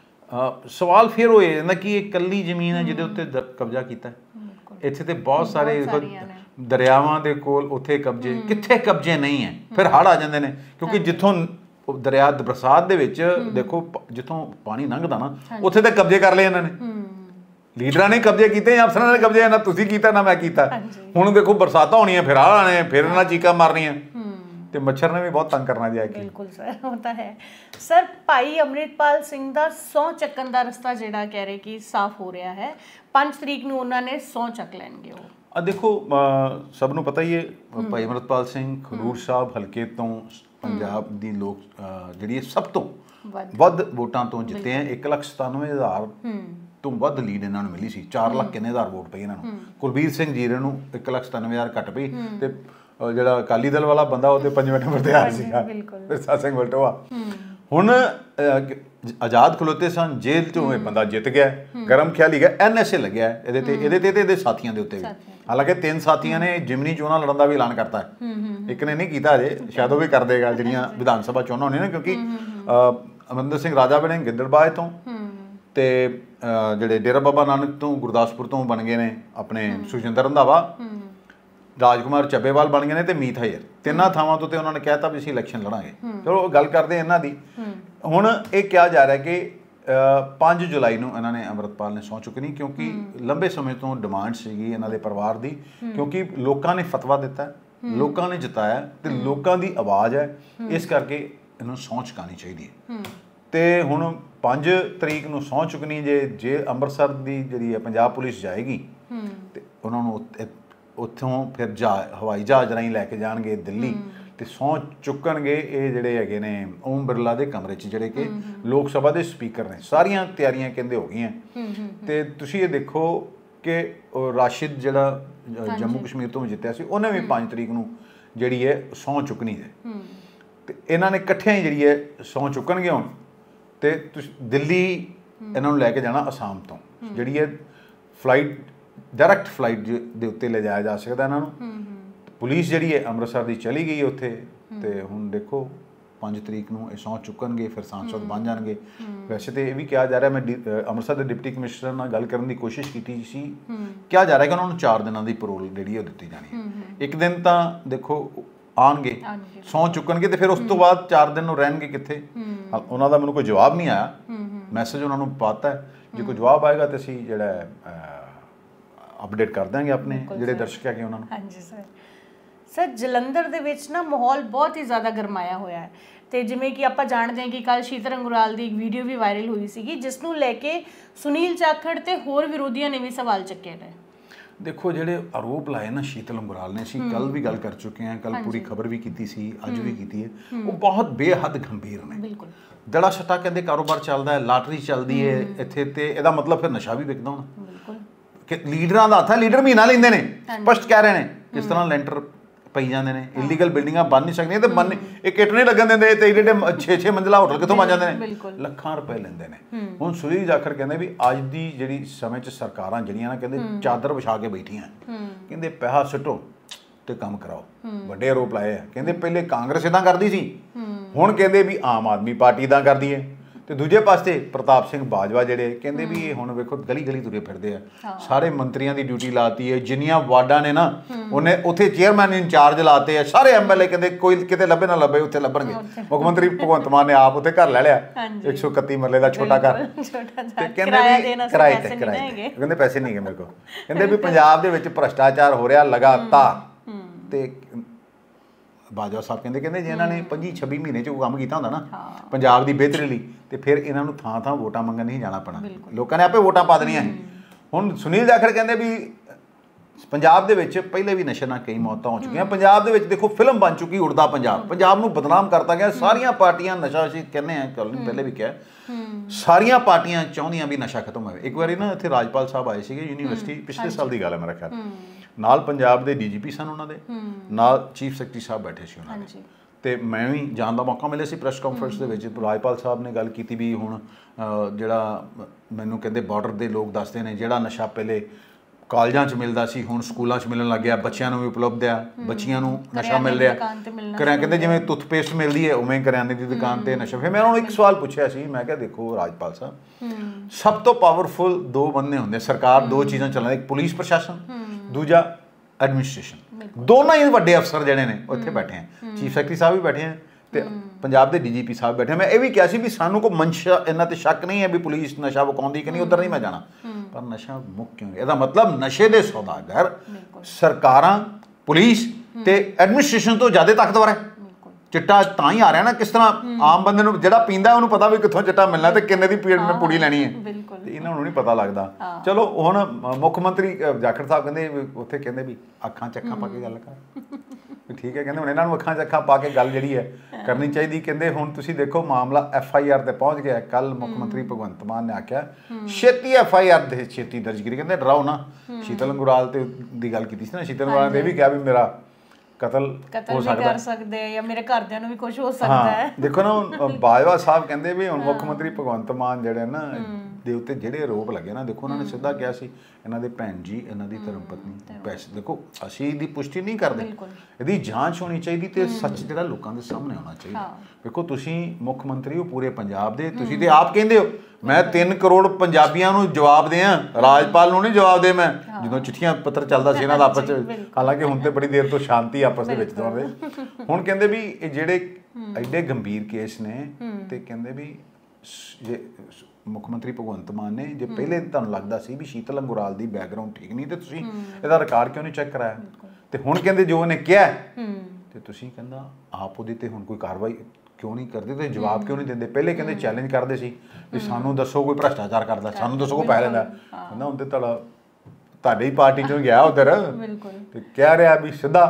ਸਵਾਲ ਫਿਰ ਹੋਏ ਜਾਂਦਾ ਕਿ ਇਹ ਇਕੱਲੀ ਜ਼ਮੀਨ ਹੈ ਜਿਹਦੇ ਉੱਤੇ ਕਬਜ਼ਾ ਕੀਤਾ, ਇੱਥੇ ਤੇ ਬਹੁਤ ਸਾਰੇ ਦਰਿਆਵਾਂ ਦੇ ਕੋਲ ਉੱਥੇ ਕਬਜ਼ੇ, ਕਿੱਥੇ ਕਬਜ਼ੇ ਨਹੀਂ ਹੈ ਫਿਰ ਹੜ੍ਹ ਆ ਜਾਂਦੇ ਨੇ, ਕਿਉਂਕਿ ਜਿੱਥੋਂ ਦਰਿਆ ਬਰਸਾਤ ਦੇ ਵਿੱਚ ਦੇਖੋ ਜਿੱਥੋਂ ਪਾਣੀ ਲੰਘਦਾ ਨਾ ਉੱਥੇ ਤਾਂ ਕਬਜ਼ੇ ਕਰ ਲਏ ਇਹਨਾਂ ਨੇ, ਲੀਡਰਾਂ ਨੇ ਕਬਜ਼ੇ ਕੀਤੇ ਜਾਂ ਅਫਸਰਾਂ ਨੇ ਕਬਜ਼ੇ, ਨਾ ਤੁਸੀਂ ਕੀਤਾ ਨਾ ਮੈਂ ਕੀਤਾ। ਹੁਣ ਦੇਖੋ ਬਰਸਾਤਾਂ ਹੋਣੀਆਂ ਫਿਰ ਹੜ੍ਹ ਆਣੇ, ਫਿਰ ਇਹਨਾਂ ਚੀਕਾਂ ਮਾਰਨੀਆਂ ਤੇ ਮੱਛਰ ਨੇ ਵੀ ਬਹੁਤ ਤੰਗ ਕਰਨਾ ਜਾ ਕੇ। ਬਿਲਕੁਲ ਸਰ, ਉਹ ਤਾਂ ਹੈ। ਸਰ ਭਾਈ ਅੰਮ੍ਰਿਤਪਾਲ ਸਿੰਘ ਦਾ ਸਹੁੰ ਚੱਕਣ ਦਾ ਰਸਤਾ ਜਿਹੜਾ ਕਹਿ ਰਹੇ ਕਿ ਸਾਫ਼ ਹੋ ਰਿਹਾ ਹੈ, ਪੰਜ ਤਰੀਕ ਨੂੰ ਉਹਨਾਂ ਨੇ ਸਹੁੰ ਚੱਕ ਲੈਣਗੇ ਉਹ। ਆ ਦੇਖੋ ਸਭ ਨੂੰ ਪਤਾ ਹੀ ਹੈ ਭਾਈ ਅਮਰਤਪਾਲ ਸਿੰਘ ਖਡੂਰ ਸਾਹਿਬ ਹਲਕੇ ਤੋਂ ਪੰਜਾਬ ਦੀ ਲੋਕ ਜਿਹੜੀ ਸਭ ਤੋਂ ਵੱਧ ਵੋਟਾਂ ਤੋਂ ਜਿੱਤੇ ਆ। ਇੱਕ ਲੱਖ ਸਤਾਨਵੇਂ ਹਜ਼ਾਰ ਤੋਂ ਵੱਧ ਲੀਡ ਇਹਨਾਂ ਨੂੰ ਮਿਲੀ ਸੀ। ਚਾਰ ਲੱਖ ਕਿੰਨੇ ਹਜ਼ਾਰ ਵੋਟ ਪਈ ਇਹਨਾਂ ਨੂੰ। ਕੁਲਬੀਰ ਸਿੰਘ ਜੀਰੇ ਨੂੰ ਇੱਕ ਲੱਖ ਸਤਾਨਵੇਂ ਹਜ਼ਾਰ ਘੱਟ ਪਈ ਤੇ ਜਿਹੜਾ ਅਕਾਲੀ ਦਲ ਵਾਲਾ ਬੰਦਾ ਉਹਦੇ ਪੰਜਵੇਂ ਨੰਬਰ ਤੇ ਆਇਆ ਸੀਗਾ ਵਿਰਸਾ ਸਿੰਘ ਵਲਟੋਆ। ਹੁਣ ਆਜ਼ਾਦ ਖਲੋਤੇ ਸਨ, ਜੇਲ੍ਹ ਚੋਂ ਇਹ ਬੰਦਾ ਜਿੱਤ ਗਿਆ, ਗਰਮ ਖਿਆਲੀ ਗਿਆ, ਐਨ ਐਸ ਏ ਲੱਗਿਆ ਇਹਦੇ ਤੇ ਇਹਦੇ ਤੇ ਇਹਦੇ ਸਾਥੀਆਂ ਦੇ ਉੱਤੇ ਵੀ। ਹਾਲਾਂਕਿ ਤਿੰਨ ਸਾਥੀਆਂ ਨੇ ਜਿਮਨੀ ਚੋਣਾਂ ਲੜਨ ਦਾ ਵੀ ਐਲਾਨ ਕਰਤਾ ਹੈ, ਇੱਕ ਨੇ ਨਹੀਂ ਕੀਤਾ ਅਜੇ, ਸ਼ਾਇਦ ਉਹ ਵੀ ਕਰ ਦੇਗਾ ਜਿਹੜੀਆਂ ਵਿਧਾਨ ਸਭਾ ਚੋਣਾਂ ਹੋਣੀਆਂ ਨੇ, ਕਿਉਂਕਿ ਅਮਰਿੰਦਰ ਸਿੰਘ ਰਾਜਾ ਬਣੇ ਗਿੱਦੜਬਾਹੇ ਤੋਂ ਤੇ ਜਿਹੜੇ ਡੇਰਾ ਬਾਬਾ ਨਾਨਕ ਤੋਂ ਗੁਰਦਾਸਪੁਰ ਤੋਂ ਬਣ ਗਏ ਨੇ ਆਪਣੇ ਸੁਖਜਿੰਦਰ ਰੰਧਾਵਾ, ਰਾਜਕੁਮਾਰ ਚੱਬੇਵਾਲ ਬਣ ਗਏ ਨੇ ਤੇ ਮੀਤ ਹੇਅਰ। ਤਿੰਨਾਂ ਥਾਵਾਂ ਤੋਂ ਤੇ ਉਹਨਾਂ ਨੇ ਕਹਿਤਾ ਵੀ ਅਸੀਂ ਇਲੈਕਸ਼ਨ ਲੜਾਂਗੇ। ਚਲੋ ਗੱਲ ਕਰਦੇ ਇਹਨਾਂ ਦੀ। ਹੁਣ ਇਹ ਕਿਹਾ ਜਾ ਰਿਹਾ ਕਿ ਪੰਜ ਜੁਲਾਈ ਨੂੰ ਇਹਨਾਂ ਨੇ ਅੰਮ੍ਰਿਤਪਾਲ ਨੇ ਸਹੁੰ ਚੁੱਕਣੀ, ਕਿਉਂਕਿ ਲੰਬੇ ਸਮੇਂ ਤੋਂ ਡਿਮਾਂਡ ਸੀਗੀ ਇਹਨਾਂ ਦੇ ਪਰਿਵਾਰ ਦੀ, ਕਿਉਂਕਿ ਲੋਕਾਂ ਨੇ ਫਤਵਾ ਦਿੱਤਾ, ਲੋਕਾਂ ਨੇ ਜਿਤਾਇਆ ਤੇ ਲੋਕਾਂ ਦੀ ਆਵਾਜ਼ ਹੈ, ਇਸ ਕਰਕੇ ਇਹਨਾਂ ਨੂੰ ਸਹੁੰ ਚੁਕਾਉਣੀ ਚਾਹੀਦੀ ਹੈ। ਤੇ ਹੁਣ ਪੰਜ ਤਰੀਕ ਨੂੰ ਸਹੁੰ ਚੁੱਕਣੀ ਜੇ ਜੇ ਅੰਮ੍ਰਿਤਸਰ ਦੀ ਜਿਹੜੀ ਹੈ ਪੰਜਾਬ ਪੁਲਿਸ ਜਾਏਗੀ ਤੇ ਉਹਨਾਂ ਨੂੰ ਉੱਥੋਂ ਫਿਰ ਜਾ ਹਵਾਈ ਜਹਾਜ਼ ਰਾਹੀਂ ਲੈ ਕੇ ਜਾਣਗੇ ਦਿੱਲੀ ਤੇ ਸਹੁੰ ਚੁੱਕਣਗੇ। ਇਹ ਜਿਹੜੇ ਹੈਗੇ ਨੇ ਓਮ ਬਿਰਲਾ ਦੇ ਕਮਰੇ 'ਚ, ਜਿਹੜੇ ਕਿ ਲੋਕ ਸਭਾ ਦੇ ਸਪੀਕਰ ਨੇ। ਸਾਰੀਆਂ ਤਿਆਰੀਆਂ ਕਹਿੰਦੇ ਹੋ ਗਈਆਂ ਤੇ ਤੁਸੀਂ ਇਹ ਦੇਖੋ ਕਿ ਰਾਸ਼ਿਦ ਜਿਹੜਾ ਜੰਮੂ ਕਸ਼ਮੀਰ ਤੋਂ ਜਿੱਤਿਆ ਸੀ, ਉਹਨੇ ਵੀ ਪੰਜ ਤਰੀਕ ਨੂੰ ਜਿਹੜੀ ਹੈ ਸਹੁੰ ਚੁੱਕਣੀ ਹੈ ਤੇ ਇਹਨਾਂ ਨੇ ਇਕੱਠਿਆਂ ਹੀ ਜਿਹੜੀ ਹੈ ਸਹੁੰ ਚੁੱਕਣਗੇ ਹੁਣ। ਤੇ ਤੁਸੀਂ ਦਿੱਲੀ ਇਹਨਾਂ ਨੂੰ ਲੈ ਕੇ ਜਾਣਾ ਅਸਾਮ ਤੋਂ, ਜਿਹੜੀ ਹੈ ਫਲਾਈਟ ਡਾਇਰੈਕਟ ਫਲਾਈਟ ਦੇ ਉੱਤੇ ਲੈ ਜਾਇਆ ਜਾ ਸਕਦਾ ਇਹਨਾਂ ਨੂੰ। ਪੁਲਿਸ ਜਿਹੜੀ ਹੈ ਅੰਮ੍ਰਿਤਸਰ ਦੀ ਚਲੀ ਗਈ ਉੱਥੇ ਤੇ ਹੁਣ ਦੇਖੋ ਪੰਜ ਤਰੀਕ ਨੂੰ ਇਹ ਸਹੁੰ ਚੁੱਕਣਗੇ, ਫਿਰ ਸਾਂਸਦ ਬਣ ਜਾਣਗੇ। ਵੈਸੇ ਤੇ ਇਹ ਵੀ ਕਿਹਾ ਜਾ ਰਿਹਾ, ਮੈਂ ਅੰਮ੍ਰਿਤਸਰ ਦੇ ਡਿਪਟੀ ਕਮਿਸ਼ਨਰ ਨਾਲ ਗੱਲ ਕਰਨ ਦੀ ਕੋਸ਼ਿਸ਼ ਕੀਤੀ ਸੀ, ਕਿਹਾ ਜਾ ਰਿਹਾ ਕਿ ਉਹਨਾਂ ਨੂੰ ਚਾਰ ਦਿਨਾਂ ਦੀ ਪਰੋਲ ਜਿਹੜੀ ਹੈ ਉਹ ਦਿੱਤੀ ਜਾਣੀ ਹੈ। ਇੱਕ ਦਿਨ ਤਾਂ ਦੇਖੋ ਆਉਣਗੇ, ਸਹੁੰ ਚੁੱਕਣਗੇ ਤੇ ਫਿਰ ਉਸ ਤੋਂ ਬਾਅਦ ਚਾਰ ਦਿਨ ਨੂੰ ਰਹਿਣਗੇ ਕਿੱਥੇ, ਉਹਨਾਂ ਦਾ ਮੈਨੂੰ ਕੋਈ ਜਵਾਬ ਨਹੀਂ ਆਇਆ। ਮੈਸੇਜ ਉਹਨਾਂ ਨੂੰ ਪਾਤਾ, ਜੇ ਕੋਈ ਜਵਾਬ ਆਏਗਾ ਤਾਂ ਅਸੀਂ ਜਿਹੜਾ ਅਪਡੇਟ ਕਰ ਦਾਂਗੇ ਆਪਣੇ ਜਿਹੜੇ ਦਰਸ਼ਕ ਹੈਗੇ ਉਹਨਾਂ ਨੂੰ। ਹਾਂਜੀ ਸਰ। ਸਰ ਜਲੰਧਰ ਦੇ ਵਿੱਚ ਨਾ ਮਾਹੌਲ ਬਹੁਤ ਹੀ ਜ਼ਿਆਦਾ ਗਰਮਾਇਆ ਹੋਇਆ ਹੈ ਤੇ ਜਿਵੇਂ ਕਿ ਆਪਾਂ ਜਾਣਦੇ ਹਾਂ ਕਿ ਕੱਲ ਸ਼ੀਤਲ ਅੰਗਰਾਲ ਦੀ ਇੱਕ ਵੀਡੀਓ ਵੀ ਵਾਇਰਲ ਹੋਈ ਸੀਗੀ, ਜਿਸ ਨੂੰ ਲੈ ਕੇ ਸੁਨੀਲ ਜਾਖੜ ਤੇ ਹੋਰ ਵਿਰੋਧੀਆਂ ਨੇ ਵੀ ਸਵਾਲ ਚੱਕੇ ਨੇ। ਦੇਖੋ ਜਿਹੜੇ ਆਰੋਪ ਲਾਏ ਨਾ ਸ਼ੀਤਲ ਅੰਗਰਾਲ ਨੇ, ਅਸੀਂ ਕੱਲ ਵੀ ਗੱਲ ਕਰ ਚੁੱਕੇ ਹਾਂ, ਕੱਲ ਪੂਰੀ ਖਬਰ ਵੀ ਕੀਤੀ ਸੀ, ਅੱਜ ਵੀ ਕੀਤੀ ਹੈ, ਉਹ ਬਹੁਤ ਬੇਹੱਦ ਗੰਭੀਰ ਨੇ। ਬਿਲਕੁਲ ਦੜਾ ਸੱਟਾ ਕਹਿੰਦੇ ਕਾਰੋਬਾਰ ਚੱਲਦਾ ਹੈ, ਲਾਟਰੀ ਚੱਲਦੀ ਹੈ ਇੱਥੇ, ਤੇ ਇਹਦਾ ਮਤਲਬ ਫਿਰ ਨਸ਼ਾ ਵੀ ਵਿਕਦਾ ਹੋਣਾ। ਬਿਲਕੁਲ ਕਿ ਲੀਡਰਾਂ ਦਾ ਹੱਥ ਹੈ, ਲੀਡਰ ਮਹੀਨਾ ਲੈਂਦੇ ਨੇ, ਸਪਸ਼ਟ ਕਹਿ ਰਹੇ ਨੇ। ਕਿਸ ਤਰ੍ਹਾਂ ਲੈਂਟਰ ਪਈ ਜਾਂਦੇ ਨੇ, ਇਲੀਗਲ ਬਿਲਡਿੰਗਾਂ ਬਣ ਨਹੀਂ ਸਕਦੀਆਂ ਤੇ ਬਣ ਇਹ ਕਿਟ ਨਹੀਂ ਲੱਗਣ ਦਿੰਦੇ ਤੇ ਜਿਹੜੇ ਛੇ ਛੇ ਮੰਜ਼ਿਲਾ ਹੋਟਲ ਕਿੱਥੋਂ ਬਣ ਜਾਂਦੇ ਨੇ, ਲੱਖਾਂ ਰੁਪਏ ਲੈਂਦੇ ਨੇ। ਹੁਣ ਸੁਨੀਲ ਜਾਖੜ ਕਹਿੰਦੇ ਵੀ ਅੱਜ ਦੀ ਜਿਹੜੀ ਸਮੇਂ 'ਚ ਸਰਕਾਰਾਂ ਜਿਹੜੀਆਂ ਨਾ ਕਹਿੰਦੇ ਚਾਦਰ ਵਿਛਾ ਕੇ ਬੈਠੀਆਂ, ਕਹਿੰਦੇ ਪੈਸਾ ਸੁੱਟੋ ਤੇ ਕੰਮ ਕਰਾਓ। ਵੱਡੇ ਆਰੋਪ ਲਾਏ ਆ, ਕਹਿੰਦੇ ਪਹਿਲੇ ਕਾਂਗਰਸ ਇਦਾਂ ਕਰਦੀ ਸੀ, ਹੁਣ ਕਹਿੰਦੇ ਵੀ ਆਮ ਆਦਮੀ ਪਾਰਟੀ ਇਦਾਂ ਕਰਦੀ ਹੈ। ਤੇ ਦੂਜੇ ਪਾਸੇ ਪ੍ਰਤਾਪ ਸਿੰਘ ਬਾਜਵਾ ਜਿਹੜੇ ਕਹਿੰਦੇ ਵੀ ਇਹ ਹੁਣ ਵੇਖੋ ਗਲੀ ਗਲੀ ਤੁਰੇ ਫਿਰਦੇ ਆ, ਸਾਰੇ ਮੰਤਰੀਆਂ ਦੀ ਡਿਊਟੀ ਲਾਤੀ ਹੈ, ਜਿੰਨੀਆਂ ਵਾਰਡਾਂ ਨੇ ਨਾ ਉਹਨੇ ਉੱਥੇ ਚੇਅਰਮੈਨ ਇੰਚਾਰਜ ਲਾਤੇ ਆ, ਸਾਰੇ ਐਮ ਐਲ ਏ ਕਹਿੰਦੇ ਕੋਈ ਕਿਤੇ ਲੱਭੇ ਨਾ ਲੱਭੇ ਉੱਥੇ ਲੱਭਣਗੇ। ਮੁੱਖ ਮੰਤਰੀ ਭਗਵੰਤ ਮਾਨ ਨੇ ਆਪ ਉੱਥੇ ਘਰ ਲੈ ਲਿਆ, ਇੱਕ ਸੌ ਇਕੱਤੀ ਮਰਲੇ ਦਾ ਛੋਟਾ ਘਰ, ਤੇ ਕਹਿੰਦੇ ਵੀ ਕਿਰਾਏ ਤੇ ਕਿਰਾਏ ਕਹਿੰਦੇ ਪੈਸੇ ਨਹੀਂ ਹੈਗੇ ਮੇਰੇ ਕੋਲ। ਕਹਿੰਦੇ ਵੀ ਪੰਜਾਬ ਦੇ ਵਿੱਚ ਭ੍ਰਸ਼ਟਾਚਾਰ ਹੋ ਰਿਹਾ ਲਗਾਤਾਰ। ਤੇ ਬਾਜਵਾ ਸਾਹਿਬ ਕਹਿੰਦੇ ਕਹਿੰਦੇ ਜੇ ਇਹਨਾਂ ਨੇ ਪੱਚੀ ਛੱਬੀ ਮਹੀਨੇ 'ਚ ਉਹ ਕੰਮ ਕੀਤਾ ਹੁੰਦਾ ਨਾ ਪੰਜਾਬ ਦੀ ਬਿਹਤਰੀ ਲਈ, ਤੇ ਫਿਰ ਇਹਨਾਂ ਨੂੰ ਥਾਂ ਥਾਂ ਵੋਟਾਂ ਮੰਗਣ ਨਹੀਂ ਜਾਣਾ ਪੈਣਾ, ਲੋਕਾਂ ਨੇ ਆਪੇ ਵੋਟਾਂ ਪਾ ਦੇਣੀਆਂ ਸੀ। ਹੁਣ ਸੁਨੀਲ ਜਾਖੜ ਕਹਿੰਦੇ ਵੀ ਪੰਜਾਬ ਦੇ ਵਿੱਚ ਪਹਿਲੇ ਵੀ ਨਸ਼ੇ ਨਾਲ ਕਈ ਮੌਤਾਂ ਹੋ ਚੁੱਕੀਆਂ। ਪੰਜਾਬ ਦੇ ਵਿੱਚ ਦੇਖੋ ਫਿਲਮ ਬਣ ਚੁੱਕੀ ਉੜਦਾ ਪੰਜਾਬ, ਪੰਜਾਬ ਨੂੰ ਬਦਨਾਮ ਕਰਤਾ ਗਿਆ। ਸਾਰੀਆਂ ਪਾਰਟੀਆਂ ਨਸ਼ਾ, ਅਸੀਂ ਕਹਿੰਦੇ ਹਾਂ ਕੱਲ ਨੂੰ ਪਹਿਲੇ ਵੀ ਕਿਹਾ, ਸਾਰੀਆਂ ਪਾਰਟੀਆਂ ਚਾਹੁੰਦੀਆਂ ਵੀ ਨਸ਼ਾ ਖਤਮ ਹੋਵੇ। ਇੱਕ ਵਾਰੀ ਨਾ ਇੱਥੇ ਰਾਜਪਾਲ ਸਾਹਿਬ ਆਏ ਸੀਗੇ ਯੂਨੀਵਰਸਿਟੀ, ਪਿਛਲੇ ਸਾਲ ਦੀ ਗੱਲ ਹੈ ਮੇਰਾ ਖਿਆਲ, ਨਾਲ ਪੰਜਾਬ ਦੇ ਡੀ ਜੀ ਪੀ ਸਨ ਉਹਨਾਂ ਦੇ, ਨਾਲ ਚੀਫ ਸੈਕਟਰੀ ਸਾਹਿਬ ਬੈਠੇ ਸੀ ਉਹਨਾਂ ਦੇ, ਤੇ ਮੈਂ ਵੀ ਜਾਣ ਦਾ ਮੌਕਾ ਮਿਲਿਆ ਸੀ ਪ੍ਰੈਸ ਕਾਨਫਰੰਸ ਦੇ ਵਿੱਚ। ਰਾਜਪਾਲ ਸਾਹਿਬ ਨੇ ਗੱਲ ਕੀਤੀ ਵੀ ਹੁਣ ਜਿਹੜਾ ਮੈਨੂੰ ਕਹਿੰਦੇ ਬਾਰਡਰ ਦੇ ਲੋਕ ਦੱਸਦੇ ਨੇ ਜਿਹੜਾ ਨਸ਼ਾ ਪਹਿਲੇ ਕਾਲਜਾਂ 'ਚ ਮਿਲਦਾ ਸੀ ਹੁਣ ਸਕੂਲਾਂ 'ਚ ਮਿਲਣ ਲੱਗ ਗਿਆ, ਬੱਚਿਆਂ ਨੂੰ ਵੀ ਉਪਲਬਧ ਆ, ਬੱਚੀਆਂ ਨੂੰ ਨਸ਼ਾ ਮਿਲ ਰਿਹਾ। ਕਰਿਆ ਕਹਿੰਦੇ ਜਿਵੇਂ ਟੁੱਥਪੇਸਟ ਮਿਲਦੀ ਹੈ ਉਵੇਂ ਕਰਿਆਨੇ ਦੀ ਦੁਕਾਨ ਤੇ ਨਸ਼ਾ। ਫਿਰ ਮੈਂ ਉਹਨਾਂ ਨੂੰ ਇੱਕ ਸਵਾਲ ਪੁੱਛਿਆ ਸੀ, ਮੈਂ ਕਿਹਾ ਦੇਖੋ ਰਾਜਪਾਲ ਸਾਹਿਬ, ਸਭ ਤੋਂ ਪਾਵਰਫੁਲ ਦੋ ਬੰਦੇ ਹੁੰਦੇ ਸਰਕਾਰ, ਦੋ ਚੀਜ਼ਾਂ ਚੱਲਣ, ਇੱਕ ਪੁਲਿਸ ਪ੍ਰਸ਼ਾਸਨ, ਦੂਜਾ ਐਡਮਿਨਿਸਟ੍ਰੇਸ਼ਨ। ਦੋਨਾਂ ਹੀ ਵੱਡੇ ਅਫਸਰ ਜਿਹੜੇ ਨੇ ਉੱਥੇ ਬੈਠੇ ਆ, ਚੀਫ ਸੈਕਟਰੀ ਸਾਹਿਬ ਵੀ ਬੈਠੇ ਆ ਤੇ ਪੰਜਾਬ ਦੇ ਡੀ ਜੀ ਪੀ ਸਾਹਿਬ ਬੈਠੇ। ਮੈਂ ਇਹ ਵੀ ਕਿਹਾ ਸੀ ਵੀ ਸਾਨੂੰ ਕੋਈ ਮਨਸ਼ਾ ਇਹਨਾਂ ਤੇ ਸ਼ੱਕ ਨਹੀਂ ਹੈ ਵੀ ਪੁਲਿਸ ਨਸ਼ਾ ਵਿਕਾਉਂਦੀ ਕਿ ਨਹੀਂ, ਉੱਧਰ ਨਹੀਂ ਮੈਂ ਜਾਣਾ, ਪਰ ਨਸ਼ਾ ਮੁੱਕ ਕਿਉਂ ਗਿਆ? ਇਹਦਾ ਮਤਲਬ ਨਸ਼ੇ ਦੇ ਸੌਦਾਗਰ ਸਰਕਾਰਾਂ, ਪੁਲਿਸ ਤੇ ਐਡਮਿਨਿਸਟ੍ਰੇਸ਼ਨ ਤੋਂ ਜ਼ਿਆਦਾ ਤਾਕਤਵਰ ਹੈ। ਚਿੱਟਾ ਤਾਂ ਹੀ ਆ ਰਿਹਾ ਨਾ, ਕਿਸ ਤਰ੍ਹਾਂ ਆਮ ਬੰਦੇ ਨੂੰ ਜਿਹੜਾ ਪੀਂਦਾ ਉਹਨੂੰ ਪਤਾ ਵੀ ਕਿੱਥੋਂ ਚਿੱਟਾ ਮਿਲਣਾ ਤੇ ਕਿੰਨੇ ਦੀ ਪੀੜ ਨੇ ਪੁੜੀ ਲੈਣੀ ਹੈ, ਤੇ ਇਹਨਾਂ ਨੂੰ ਨਹੀਂ ਪਤਾ ਲੱਗਦਾ। ਚਲੋ ਹੁਣ ਮੁੱਖ ਮੰਤਰੀ ਜਾਖੜ ਸਾਹਿਬ ਕਹਿੰਦੇ ਉੱਥੇ ਕਹਿੰਦੇ ਵੀ ਅੱਖਾਂ 'ਚ ਅੱਖਾਂ ਪਾ ਕੇ ਗੱਲ ਕਰ, ਠੀਕ ਹੈ, ਕਹਿੰਦੇ ਹੁਣ ਇਹਨਾਂ ਨੂੰ ਅੱਖਾਂ 'ਚ ਅੱਖਾਂ ਪਾ ਕੇ ਗੱਲ ਜਿਹੜੀ ਹੈ ਕਰਨੀ ਚਾਹੀਦੀ। ਕਹਿੰਦੇ ਹੁਣ ਤੁਸੀਂ ਦੇਖੋ ਮਾਮਲਾ ਐਫ ਆਈ ਆਰ ਤੇ ਪਹੁੰਚ ਗਿਆ। ਕੱਲ ਮੁੱਖ ਮੰਤਰੀ ਭਗਵੰਤ ਮਾਨ ਨੇ ਆਖਿਆ ਛੇਤੀ ਐਫ ਆਈ ਆਰ ਦੇ ਛੇਤੀ ਦਰਜ ਕਰੀ, ਕਹਿੰਦੇ ਡਰਾਓ ਨਾ। ਸ਼ੀਤਲ ਅੰਗੁਰਾਲ ਤੇ ਦੀ ਗੱਲ ਕੀਤੀ ਸੀ ਨਾ, ਸ਼ੀਤਲ ਅੰਗੁਰਾਲ ਨੇ ਇਹ ਵੀ ਕਿਹਾ ਵੀ ਮੇਰਾ ਕਤਲ ਹੋ ਸਕਦਾ, ਕਰ ਸਕਦੇ ਜਾਂ ਮੇਰੇ ਘਰਦਿਆਂ ਨੂੰ ਵੀ ਕੁਝ ਹੋ ਸਕਦਾ ਹੈ। ਦੇਖੋ ਨਾ ਬਾਜਵਾ ਸਾਹਿਬ ਕਹਿੰਦੇ ਵੀ ਹੁਣ ਮੁੱਖ ਮੰਤਰੀ ਭਗਵੰਤ ਮਾਨ ਜਿਹੜੇ ਨਾ ਦੇ ਉੱਤੇ ਜਿਹੜੇ ਆਰੋਪ ਲੱਗੇ ਨਾ, ਦੇਖੋ ਉਹਨਾਂ ਨੇ ਸਿੱਧਾ ਕਿਹਾ ਸੀ ਇਹਨਾਂ ਦੇ ਭੈਣ ਜੀ, ਇਹਨਾਂ ਦੀ ਧਰਮ ਪਤਨੀ ਪੈਸੇ, ਦੇਖੋ ਅਸੀਂ ਇਹਦੀ ਪੁਸ਼ਟੀ ਨਹੀਂ ਕਰਦੇ, ਇਹਦੀ ਜਾਂਚ ਹੋਣੀ ਚਾਹੀਦੀ ਤੇ ਸੱਚ ਜਿਹੜਾ ਲੋਕਾਂ ਦੇ ਸਾਹਮਣੇ ਆਉਣਾ ਚਾਹੀਦਾ। ਦੇਖੋ ਤੁਸੀਂ ਮੁੱਖ ਮੰਤਰੀ ਹੋ ਪੂਰੇ ਪੰਜਾਬ ਦੇ, ਤੁਸੀਂ ਤੇ ਆਪ ਕਹਿੰਦੇ ਹੋ ਮੈਂ ਤਿੰਨ ਕਰੋੜ ਪੰਜਾਬੀਆਂ ਨੂੰ ਜਵਾਬ ਦਿਆਂ, ਰਾਜਪਾਲ ਨੂੰ ਨਹੀਂ ਜਵਾਬ ਦੇ ਮੈਂ। ਜਦੋਂ ਚਿੱਠੀਆਂ ਪੱਤਰ ਚੱਲਦਾ ਸੀ ਇਹਨਾਂ ਦਾ ਆਪਸ 'ਚ, ਹਾਲਾਂਕਿ ਹੁਣ ਤੇ ਬੜੀ ਦੇਰ ਤੋਂ ਸ਼ਾਂਤੀ ਆਪਸ ਦੇ ਵਿੱਚ ਦੋਵੇਂ। ਹੁਣ ਕਹਿੰਦੇ ਵੀ ਇਹ ਜਿਹੜੇ ਐਡੇ ਗੰਭੀਰ ਕੇਸ ਨੇ, ਤੇ ਕਹਿੰਦੇ ਵੀ ਜੇ ਮੁੱਖ ਮੰਤਰੀ ਭਗਵੰਤ ਮਾਨ ਨੇ ਜੇ ਪਹਿਲੇ ਤੁਹਾਨੂੰ ਲੱਗਦਾ ਸੀ ਵੀ ਸ਼ੀਤਲ ਅੰਗੁਰਾਲ ਦੀ ਬੈਕਗ੍ਰਾਉਂਡ ਠੀਕ ਨਹੀਂ ਤੇ ਤੁਸੀਂ ਇਹਦਾ ਰਿਕਾਰਡ ਕਿਉਂ ਨਹੀਂ ਚੈੱਕ ਕਰਾਇਆ, ਤੇ ਹੁਣ ਕਹਿੰਦੇ ਜੋ ਉਹਨੇ ਕਿਹਾ ਤੇ ਤੁਸੀਂ ਕਹਿੰਦਾ ਆਪ ਉਹਦੇ ਤੇ ਹੁਣ ਕੋਈ ਕਾਰਵਾਈ ਕਿਉਂ ਨਹੀਂ ਕਰਦੇ, ਤੇ ਜਵਾਬ ਕਿਉਂ ਨਹੀਂ ਦਿੰਦੇ। ਪਹਿਲੇ ਕਹਿੰਦੇ ਚੈਲੰਜ ਕਰਦੇ ਸੀ ਵੀ ਸਾਨੂੰ ਦੱਸੋ ਕੋਈ ਭ੍ਰਸ਼ਟਾਚਾਰ ਕਰਦਾ, ਸਾਨੂੰ ਦੱਸੋ ਕੋਈ ਪੈਸੇ ਲੈਂਦਾ, ਕਹਿੰਦਾ ਹੁਣ ਤੇ ਤੁਹਾਡਾ ਤੁਹਾਡੀ ਹੀ ਪਾਰਟੀ ਚੋਂ ਗਿਆ ਉਧਰ ਤੇ ਕਹਿ ਰਿਹਾ ਵੀ ਸਿੱਧਾ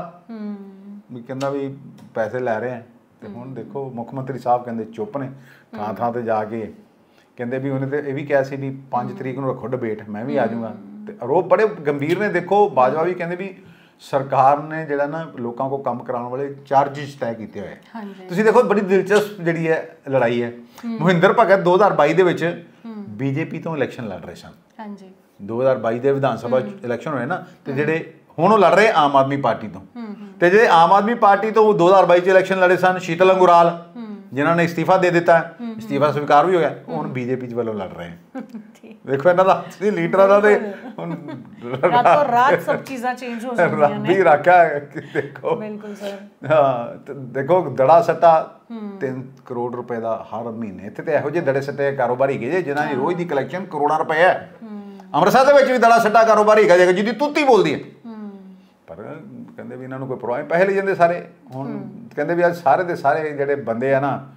ਵੀ ਕਹਿੰਦਾ ਵੀ ਪੈਸੇ ਲੈ ਰਹੇ ਆ। ਤੇ ਹੁਣ ਦੇਖੋ ਮੁੱਖ ਮੰਤਰੀ ਸਾਹਿਬ ਕਹਿੰਦੇ ਚੁੱਪ ਨੇ, ਥਾਂ ਥਾਂ ਤੇ ਜਾ ਕੇ ਕਹਿੰਦੇ ਵੀ ਉਹਨੇ ਤੇ ਇਹ ਵੀ ਕਿਹਾ ਸੀ ਵੀ ਪੰਜ ਤਰੀਕ ਨੂੰ ਰੱਖੋ ਡਿਬੇਟ, ਮੈਂ ਵੀ ਆ ਜਾਊਂਗਾ, ਤੇ ਆਰੋਪ ਬੜੇ ਗੰਭੀਰ ਨੇ। ਦੇਖੋ ਬਾਜਵਾ ਵੀ ਕਹਿੰਦੇ ਵੀ ਸਰਕਾਰ ਨੇ ਜਿਹੜਾ ਨਾ ਲੋਕਾਂ ਕੋਲ ਕੰਮ ਕਰਾਉਣ ਵਾਲੇ ਚਾਰਜਿਸ ਤੈਅ ਕੀਤੇ ਹੋਏ। ਤੁਸੀਂ ਦੇਖੋ ਬੜੀ ਦਿਲਚਸਪ ਜਿਹੜੀ ਹੈ ਲੜਾਈ ਹੈ। ਮਹਿੰਦਰ ਭਗਤ ਦੋ ਹਜ਼ਾਰ ਬਾਈ ਦੇ ਵਿੱਚ ਬੀਜੇਪੀ ਤੋਂ ਇਲੈਕਸ਼ਨ ਲੜ ਰਹੇ ਸਨ। ਹਾਂਜੀ ਦੋ ਹਜ਼ਾਰ ਬਾਈ ਦੇ ਵਿਧਾਨ ਸਭਾ ਇਲੈਕਸ਼ਨ ਹੋਏ ਨਾ, ਤੇ ਜਿਹੜੇ ਹੁਣ ਉਹ ਲੜ ਰਹੇ ਆਮ ਆਦਮੀ ਪਾਰਟੀ ਤੋਂ, ਤੇ ਜਿਹੜੇ ਆਮ ਆਦਮੀ ਪਾਰਟੀ ਤੋਂ ਦੋ ਹਜ਼ਾਰ ਬਾਈ 'ਚ ਇਲੈਕਸ਼ਨ ਲੜੇ ਸਨ ਸ਼ੀਤਲ ਅੰਗੁਰਾਲ, ਜਿਨ੍ਹਾਂ ਨੇ ਇਸਤੀਫਾ ਦੇ ਦਿੱਤਾ, ਇਸਤੀਫਾ ਸਵੀਕਾਰ ਵੀ ਹੋ ਗਿਆ, ਹੁਣ ਬੀਜੇਪੀ ਚ ਵੱਲੋਂ ਲੜ ਰਹੇ ਆ। ਦੇਖੋ ਇਹਨਾਂ ਦਾ ਲੀਡਰਾਂ ਦਾ ਤੇ ਹੁਣ ਰਾਤੋਂ ਰਾਤ ਸਭ ਚੀਜ਼ਾਂ ਚੇਂਜ ਹੋ ਜਾਂਦੀਆਂ ਨੇ। ਰੱਬੀ ਰੱਖਿਆ ਦੇਖੋ, ਬਿਲਕੁਲ ਸਰ। ਹਾਂ ਦੇਖੋ ਦੜਾ ਸੱਟਾ ਤਿੰਨ ਕਰੋੜ ਰੁਪਏ ਦਾ ਹਰ ਮਹੀਨੇ, ਇੱਥੇ ਤੇ ਇਹੋ ਜਿਹੇ ਦੜੇ ਸੱਟੇ ਕਾਰੋਬਾਰੀ ਹੈਗੇ ਜੇ ਜਿਨ੍ਹਾਂ ਦੀ ਰੋਜ਼ ਦੀ ਕਲੈਕਸ਼ਨ ਕਰੋੜਾਂ ਰੁਪਏ ਹੈ। ਅੰਮ੍ਰਿਤਸਰ ਦੇ ਵਿੱਚ ਵੀ ਦੜਾ ਸੱਟਾ ਕਾਰੋਬਾਰੀ ਹੈਗਾ ਜੇ ਜਿਹਦੀ ਤੁੱਤੀ ਬੋਲਦੀ ਹੈ, ਪਰ ਕਹਿੰਦੇ ਵੀ ਇਹਨਾਂ ਨੂੰ ਕੋਈ ਪਰਵਾਹ ਨਹੀਂ, ਪੈਸੇ ਲੈ ਜਾਂਦੇ ਸਾਰੇ। ਹੁਣ ਕਹਿੰਦੇ ਵੀ ਅੱਜ ਸਾਰੇ ਦੇ ਸਾਰੇ ਜਿਹੜੇ ਬੰਦੇ ਆ ਨਾ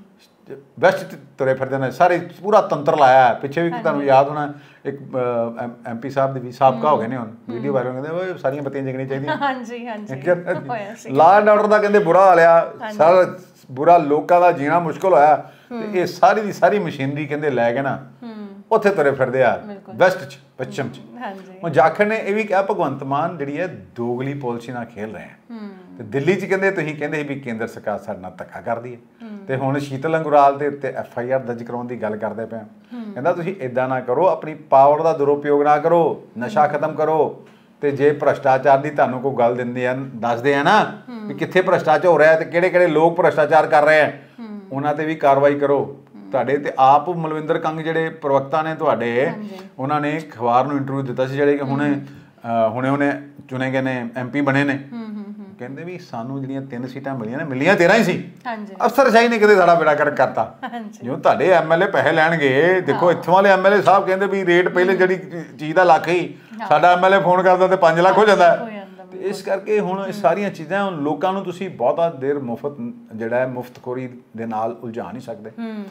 ਵੈਸਟ ਤੁਰੇ ਫਿਰਦੇ ਨੇ, ਸਾਰੇ ਪੂਰਾ ਤੰਤਰ ਲਾਇਆ। ਪਿੱਛੇ ਵੀ ਤੁਹਾਨੂੰ ਯਾਦ ਹੋਣਾ ਇੱਕ ਐਮ ਪੀ ਸਾਹਿਬ ਦੇ ਵੀ ਸਾਬਕਾ ਹੋ ਗਏ ਨੇ, ਹੁਣ ਵੀਡੀਓ ਵਾਇਰਲ ਕਹਿੰਦੇ ਓਏ ਸਾਰੀਆਂ ਬੱਤੀਆਂ ਜਗਣੀਆਂ ਚਾਹੀਦੀਆਂ। ਹਾਂਜੀ ਹਾਂਜੀ ਲਾਅ ਐਂਡ ਆਰਡਰ ਦਾ ਕਹਿੰਦੇ ਬੁਰਾ ਹਾਲ ਆ, ਸਾਰਾ ਬੁਰਾ, ਲੋਕਾਂ ਦਾ ਜੀਣਾ ਮੁਸ਼ਕਲ ਹੋਇਆ, ਤੇ ਇਹ ਸਾਰੀ ਦੀ ਸਾਰੀ ਮਸ਼ੀਨਰੀ ਕਹਿੰਦੇ ਲੈ ਕੇ ਨਾ ਉੱਥੇ ਤੁਰੇ ਫਿਰਦੇ ਆ ਵੈਸਟ 'ਚ, ਪੱਛਮ 'ਚ। ਹੁਣ ਜਾਖੜ ਨੇ ਇਹ ਵੀ ਕਿਹਾ ਭਗਵੰਤ ਮਾਨ ਜਿਹੜੀ ਹੈ ਦੋਗਲੀ ਪਾਲਿਸੀ ਨਾਲ ਖੇਲ ਰਹੇ ਆ, ਤੇ ਦਿੱਲੀ 'ਚ ਕਹਿੰਦੇ ਤੁਸੀਂ ਕਹਿੰਦੇ ਵੀ ਕੇਂਦਰ ਸਰਕਾਰ ਸਾਡੇ ਨਾਲ ਧੱਕਾ ਕਰਦੀ ਹੈ, ਤੇ ਹੁਣ ਸ਼ੀਤਲ ਅੰਗੁਰਾਲ ਦੇ ਉੱਤੇ ਐਫ ਆਈ ਆਰ ਦਰਜ ਕਰਾਉਣ ਦੀ ਗੱਲ ਕਰਦੇ ਪਏ। ਕਹਿੰਦਾ ਤੁਸੀਂ ਇੱਦਾਂ ਨਾ ਕਰੋ, ਆਪਣੀ ਪਾਵਰ ਦਾ ਦੁਰਉਪਯੋਗ ਨਾ ਕਰੋ, ਨਸ਼ਾ ਖਤਮ ਕਰੋ, ਤੇ ਜੇ ਭ੍ਰਸ਼ਟਾਚਾਰ ਦੀ ਤੁਹਾਨੂੰ ਕੋਈ ਗੱਲ ਦਿੰਦੇ ਆ ਦੱਸਦੇ ਆ ਨਾ ਵੀ ਕਿੱਥੇ ਭ੍ਰਸ਼ਟਾਚਾਰ ਹੋ ਰਿਹਾ ਤੇ ਕਿਹੜੇ ਕਿਹੜੇ ਲੋਕ ਭ੍ਰਸ਼ਟਾਚਾਰ ਕਰ ਰਹੇ ਆ, ਉਹਨਾਂ ਤੇ ਵੀ ਕਾਰਵਾਈ ਕਰੋ। ਤੁਹਾਡੇ ਤੇ ਆਪ ਮਲਵਿੰਦਰ ਕੰਗ ਜਿਹੜੇ ਪ੍ਰਵਕਤਾ ਨੇ ਤੁਹਾਡੇ, ਉਹਨਾਂ ਨੇ ਅਖਬਾਰ ਨੂੰ ਇੰਟਰਵਿਊ ਦਿੱਤਾ ਸੀ, ਜਿਹੜੇ ਹੁਣੇ ਹੁਣੇ ਉਹਨੇ ਚੁਣੇ ਗਏ ਨੇ ਐਮ ਪੀ ਬਣੇ ਨੇ, ਕਹਿੰਦੇ ਵੀ ਸਾਨੂੰ ਜਿਹੜੀਆਂ ਤਿੰਨ ਸੀਟਾਂ ਮਿਲੀਆਂ ਨੇ, ਮਿਲੀਆਂ ਤੇਰਾਂ ਹੀ ਸੀ, ਅਫਸਰਸ਼ਾਹੀ ਨੇ ਕਿਤੇ ਸਾਡਾ ਬੇੜਾ ਗਰਕ ਕਰਤਾ। ਜਿਉਂ ਤੁਹਾਡੇ ਐਮ ਐਲ ਏ ਪੈਸੇ ਲੈਣਗੇ, ਦੇਖੋ ਇੱਥੋਂ ਵਾਲੇ ਐਮ ਐਲ ਏ ਸਾਹਿਬ ਕਹਿੰਦੇ ਵੀ ਰੇਟ ਪਹਿਲੇ ਜਿਹੜੀ ਚੀਜ਼ ਦਾ ਲੱਖ ਹੀ, ਸਾਡਾ ਐਮ ਐਲ ਏ ਫੋਨ ਕਰਦਾ ਤੇ ਪੰਜ ਲੱਖ ਹੋ ਜਾਂਦਾ। ਤੇ ਇਸ ਕਰਕੇ ਹੁਣ ਇਹ ਸਾਰੀਆਂ ਚੀਜ਼ਾਂ ਲੋਕਾਂ ਨੂੰ ਤੁਸੀਂ ਬਹੁਤਾ ਦੇਰ ਮੁਫਤ ਜਿਹੜਾ ਹੈ ਮੁਫਤਖੋਰੀ ਦੇ ਨਾਲ ਉਲਝਾ ਨਹੀਂ ਸਕਦੇ।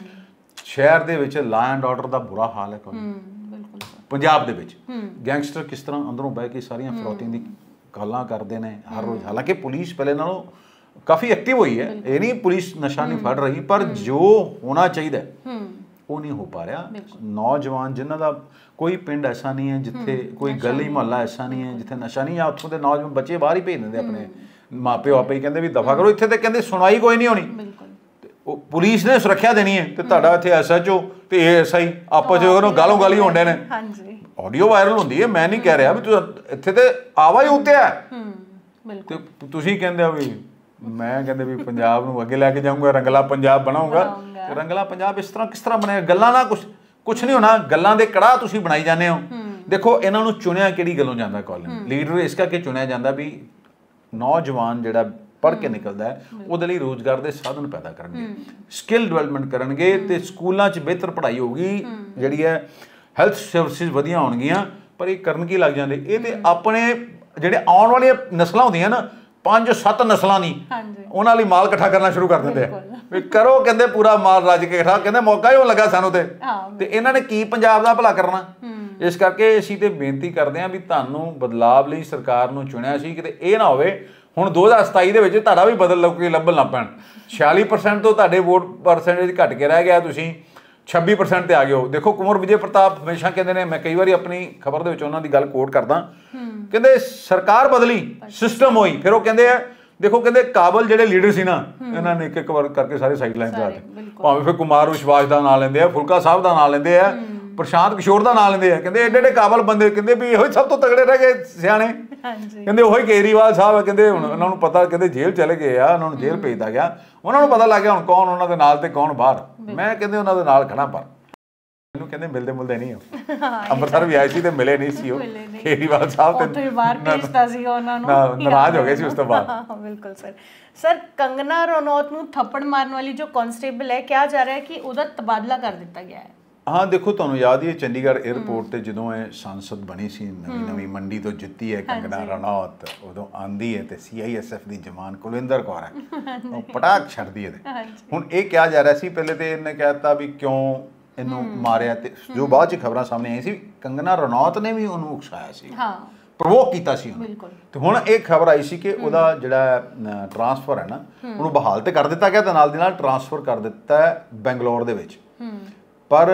ਸ਼ਹਿਰ ਦੇ ਵਿੱਚ ਲਾਅ ਐਂਡ ਆਰਡਰ ਦਾ ਬੁਰਾ ਹਾਲ ਹੈ। ਪੰਜਾਬ ਦੇ ਵਿੱਚ ਗੈਂਗਸਟਰ ਕਿਸ ਤਰ੍ਹਾਂ ਅੰਦਰੋਂ ਬਹਿ ਕੇ ਸਾਰੀਆਂ ਫਰੌਤੀਆਂ ਦੀ ਗੱਲਾਂ ਕਰਦੇ ਨੇ ਹਰ ਰੋਜ਼। ਹਾਲਾਂਕਿ ਪੁਲਿਸ ਪਹਿਲੇ ਨਾਲੋਂ ਕਾਫੀ ਐਕਟਿਵ ਹੋਈ ਹੈ, ਇਹ ਨਹੀਂ ਪੁਲਿਸ ਨਸ਼ਾ ਨਹੀਂ ਫੜ ਰਹੀ, ਪਰ ਜੋ ਹੋਣਾ ਚਾਹੀਦਾ ਉਹ ਨਹੀਂ ਹੋ ਪਾ ਰਿਹਾ। ਨੌਜਵਾਨ ਜਿਨ੍ਹਾਂ ਦਾ ਕੋਈ ਪਿੰਡ ਐਸਾ ਨਹੀਂ ਹੈ ਜਿੱਥੇ, ਕੋਈ ਗਲੀ ਮੁਹੱਲਾ ਐਸਾ ਨਹੀਂ ਹੈ ਜਿੱਥੇ ਨਸ਼ਾ ਨਹੀਂ, ਜਾਂ ਉੱਥੋਂ ਦੇ ਨੌਜਵਾਨ ਬੱਚੇ ਬਾਹਰ ਹੀ ਭੇਜ ਦਿੰਦੇ ਆਪਣੇ ਮਾਂ ਪਿਓ ਆਪੇ ਹੀ, ਕਹਿੰਦੇ ਵੀ ਦਫਾ ਕਰੋ, ਇੱਥੇ ਤੇ ਕਹਿੰਦੇ ਸੁਣਵਾਈ ਕੋਈ ਨਹੀਂ ਹੋਣੀ, ਉਹ ਪੁਲਿਸ ਨੇ ਸੁਰੱਖਿਆ ਦੇਣੀ ਹੈ, ਤੇ ਤੁਹਾਡਾ ਇੱਥੇ ਐਸ ਐਚ ਓ ਤੇ ਏ ਐਸ ਆਈ ਆਪਸ ਚ ਗਾਲੋਂ ਗਾਲੀ ਹੁੰਦੇ ਨੇ। ਆਡੀਓ ਵਾਇਰਲ ਹੁੰਦੀ ਹੈ, ਮੈਂ ਨਹੀਂ ਕਹਿ ਰਿਹਾ ਵੀ ਤੂੰ ਇੱਥੇ ਤੇ ਆਵਾ ਹੀ ਉੱਤੇ ਹੈ, ਤੇ ਤੁਸੀਂ ਕਹਿੰਦੇ ਹੋ ਵੀ ਮੈਂ ਕਹਿੰਦੇ ਵੀ ਪੰਜਾਬ ਨੂੰ ਅੱਗੇ ਲੈ ਕੇ ਜਾਊਂਗਾ, ਰੰਗਲਾ ਪੰਜਾਬ ਬਣਾਊਂਗਾ। ਤੇ ਰੰਗਲਾ ਪੰਜਾਬ ਇਸ ਤਰ੍ਹਾਂ ਕਿਸ ਤਰ੍ਹਾਂ ਬਣੇਗਾ? ਗੱਲਾਂ ਨਾਲ ਕੁਛ ਕੁਛ ਨਹੀਂ ਹੋਣਾ, ਗੱਲਾਂ ਦੇ ਕੜਾਹ ਤੁਸੀਂ ਬਣਾਈ ਜਾਂਦੇ ਹੋ। ਦੇਖੋ ਇਹਨਾਂ ਨੂੰ ਚੁਣਿਆ ਕਿਹੜੀ ਗੱਲੋਂ ਜਾਂਦਾ? ਕਾਲਜ ਲੀਡਰ ਇਸ ਕਰਕੇ ਚੁਣਿਆ ਜਾਂਦਾ ਵੀ ਨੌਜਵਾਨ ਜਿਹੜਾ ਪੜ੍ਹ ਕੇ ਨਿਕਲਦਾ ਹੈ ਉਹਦੇ ਲਈ ਰੋਜ਼ਗਾਰ ਦੇ ਸਾਧਨ ਪੈਦਾ ਕਰਨਗੇ, ਸਕਿੱਲ ਡਿਵੈਲਪਮੈਂਟ ਕਰਨਗੇ, ਤੇ ਸਕੂਲਾਂ 'ਚ ਬਿਹਤਰ ਪੜ੍ਹਾਈ ਹੋਊਗੀ, ਜਿਹੜੀ ਹੈ ਹੈਲਥ ਸਰਵਿਸਿਜ਼ ਵਧੀਆ ਹੋਣਗੀਆਂ। ਪਰ ਇਹ ਕਰਨ ਕੀ ਲੱਗ ਜਾਂਦੇ? ਇਹ ਤੇ ਆਪਣੇ ਜਿਹੜੇ ਆਉਣ ਵਾਲੀਆਂ ਨਸਲਾਂ ਹੁੰਦੀਆਂ ਨਾ, ਪੰਜ ਸੱਤ ਨਸਲਾਂ ਦੀ ਹਾਂਜੀ ਉਹਨਾਂ ਲਈ ਮਾਲ ਇਕੱਠਾ ਕਰਨਾ ਸ਼ੁਰੂ ਕਰ ਦਿੰਦੇ ਆ ਵੀ ਕਰੋ ਕਹਿੰਦੇ ਪੂਰਾ ਮਾਲ ਰੱਜ ਕੇ ਇਕੱਠਾ ਕਹਿੰਦੇ ਮੌਕਾ ਹੀ ਉਹ ਲੱਗਾ ਸਾਨੂੰ ਤੇ ਤੇ ਇਹਨਾਂ ਨੇ ਕੀ ਪੰਜਾਬ ਦਾ ਭਲਾ ਕਰਨਾ। ਇਸ ਕਰਕੇ ਅਸੀਂ ਤੇ ਬੇਨਤੀ ਕਰਦੇ ਹਾਂ ਵੀ ਤੁਹਾਨੂੰ ਬਦਲਾਵ ਲਈ ਸਰਕਾਰ ਨੂੰ ਚੁਣਿਆ ਸੀ, ਕਿਤੇ ਇਹ ਨਾ ਹੋਵੇ ਹੁਣ ਦੋ ਹਜ਼ਾਰ ਸਤਾਈ ਦੇ ਵਿੱਚ ਤੁਹਾਡਾ ਵੀ ਬਦਲ ਲੋਕੀ ਲੱਭਣ ਲੱਗ ਪੈਣ। ਛਿਆਲੀ ਪਰਸੈਂਟ ਤੋਂ ਤੁਹਾਡੇ ਵੋਟ ਪਰਸੈਂਟੇਜ ਘਟ ਕੇ ਰਹਿ ਗਿਆ, ਤੁਸੀਂ ਛੱਬੀ ਪਰਸੈਂਟ ਤੇ ਆ ਗਏ ਹੋ। ਦੇਖੋ ਕੁੰਵਰ ਵਿਜੇ ਪ੍ਰਤਾਪ ਹਮੇਸ਼ਾ ਕਹਿੰਦੇ ਨੇ, ਮੈਂ ਕਈ ਵਾਰੀ ਆਪਣੀ ਖਬਰ ਦੇ ਵਿੱਚ ਉਹਨਾਂ ਦੀ ਗੱਲ ਕੋਟ ਕਰਦਾ, ਕਹਿੰਦੇ ਸਰਕਾਰ ਬਦਲੀ ਸਿਸਟਮ ਹੋਈ। ਫਿਰ ਉਹ ਕਹਿੰਦੇ ਆ ਦੇਖੋ ਕਹਿੰਦੇ ਕਾਬਲ ਜਿਹੜੇ ਲੀਡਰ ਸੀ ਨਾ ਇਹਨਾਂ ਨੇ ਇੱਕ ਇੱਕ ਵਾਰ ਕਰਕੇ ਸਾਰੇ ਸਾਈਡ ਲਾਈਨ ਤੇ ਆ ਗਏ। ਭਾਵੇਂ ਫਿਰ ਕੁਮਾਰ ਵਿਸ਼ਵਾਸ ਦਾ ਨਾਂ ਲੈਂਦੇ ਆ, ਫੁਲਕਾ ਸਾਹਿਬ ਦਾ ਨਾਂ ਲੈਂਦੇ ਆ, ਪ੍ਰਸ਼ਾਂਤ ਕਿਸ਼ੋਰ ਦਾ ਨਾਂ ਲੈਂਦੇ ਆ, ਕਹਿੰਦੇ ਏਡੇ ਏਡੇ ਕਾਬਲ ਬੰਦੇ, ਕਹਿੰਦੇ ਵੀ ਇਹੋ ਹੀ ਸਭ ਤੋਂ ਤਗੜੇ ਰਹਿ ਗਏ ਸਿਆਣੇ। ਕਹਿੰਦੇ ਉਹੀ ਕੇਜਰੀਵਾਲ ਸਾਹਿਬ ਆ, ਕਹਿੰਦੇ ਹੁਣ ਉਹਨਾਂ ਨੂੰ ਪਤਾ, ਕਹਿੰਦੇ ਜੇਲ੍ਹ ਚਲੇ ਗਏ ਆ, ਉਹਨਾਂ ਨੂੰ ਜੇਲ੍ਹ ਭੇਜਦਾ ਗਿਆ, ਉਹਨਾਂ ਨੂੰ ਪਤਾ ਲੱਗ ਗਿਆ ਹੁਣ ਕੌਣ ਉਹਨਾਂ ਦੇ ਨਾਲ ਤੇ ਕੌਣ ਬਾਹਰ। ਮੈਂ ਕਹਿੰਦੇ ਉਹਨਾਂ ਦੇ ਨਾਲ ਖੜਾ, ਪਰ ਮੈਨੂੰ ਕਹਿੰਦੇ ਮਿਲਦੇ ਮੁਲਦੇ ਨਹੀਂ ਹੋ। ਅੰਮ੍ਰਿਤਸਰ ਵੀ ਆਏ ਸੀ ਤੇ ਮਿਲੇ ਨਹੀਂ ਸੀ ਉਹ ਕੇਜਰੀਵਾਲ ਸਾਹਿਬ ਤੇ ਬਾਹਰ ਭੇਜਤਾ ਸੀ ਉਹਨਾਂ ਨੂੰ, ਨਾਰਾਜ਼ ਹੋ ਗਏ ਸੀ ਉਸ ਤੋਂ ਬਾਅਦ। ਬਿਲਕੁਲ ਸਰ। ਸਰ ਕੰਗਨਾ ਰਣੌਤ ਨੂੰ ਥੱਪੜ ਮਾਰਨ ਵਾਲੀ ਜੋ ਕਾਂਸਟੇਬਲ ਹੈ, ਕਿਹਾ ਜਾ ਰਿਹਾ ਹੈ ਕਿ ਉਹਦਾ ਤਬਾਦਲਾ ਕਰ ਦਿੱਤਾ ਗਿਆ ਹੈ। ਹਾਂ ਦੇਖੋ ਤੁਹਾਨੂੰ ਯਾਦ ਹੀ ਹੈ ਚੰਡੀਗੜ੍ਹ 에ਅਰਪੋਰਟ ਤੇ ਜਦੋਂ ਇਹ ਸੰਸਦ ਬਣੀ ਸੀ, ਨਵੀਂ ਨਵੀਂ ਮੰਡੀ ਤੋਂ ਜਿੱਤੀ ਹੈ ਕੰਗਨਾ ਰਣੌਤ, ਉਦੋਂ ਆਂਦੀ ਹੈ ਤੇ ਸੀ ਆਈ ਐਸ ਐਫ ਦੀ ਜਵਾਨ ਕੁਲਵਿੰਦਰ ਕੌਰ ਹੈ ਉਹ ਪਟਾਕ ਛੱਡਦੀ ਹੈ। ਹੁਣ ਇਹ ਕਿਹਾ ਜਾ ਰਿਹਾ ਸੀ ਪਹਿਲੇ ਤੇ ਇਹਨੇ ਕਹਿ ਦਿੱਤਾ ਵੀ ਕਿਉਂ ਇਹਨੂੰ ਮਾਰਿਆ, ਤੇ ਜੋ ਬਾਅਦ ਚ ਖਬਰਾਂ ਸਾਹਮਣੇ ਆਈ ਸੀ ਕੰਗਨਾ ਰਣੌਤ ਨੇ ਵੀ ਉਹਨੂੰ ਉਕਸਾਇਆ ਸੀ, ਪ੍ਰਵੋਕ ਕੀਤਾ ਸੀ ਉਹਨੂੰ। ਤੇ ਹੁਣ ਇਹ ਖਬਰ ਆਈ ਸੀ ਕਿ ਉਹਦਾ ਜਿਹੜਾ ਟਰਾਂਸਫਰ ਹੈ ਨਾ ਉਹਨੂੰ ਬਹਾਲ ਤੇ ਕਰ ਦਿੱਤਾ ਗਿਆ ਤੇ ਨਾਲ ਦੀ ਨਾਲ ਟਰਾਂਸਫਰ ਕਰ ਦਿੱਤਾ ਬੈਂਗਲੌਰ ਦੇ ਵਿੱਚ। ਪਰ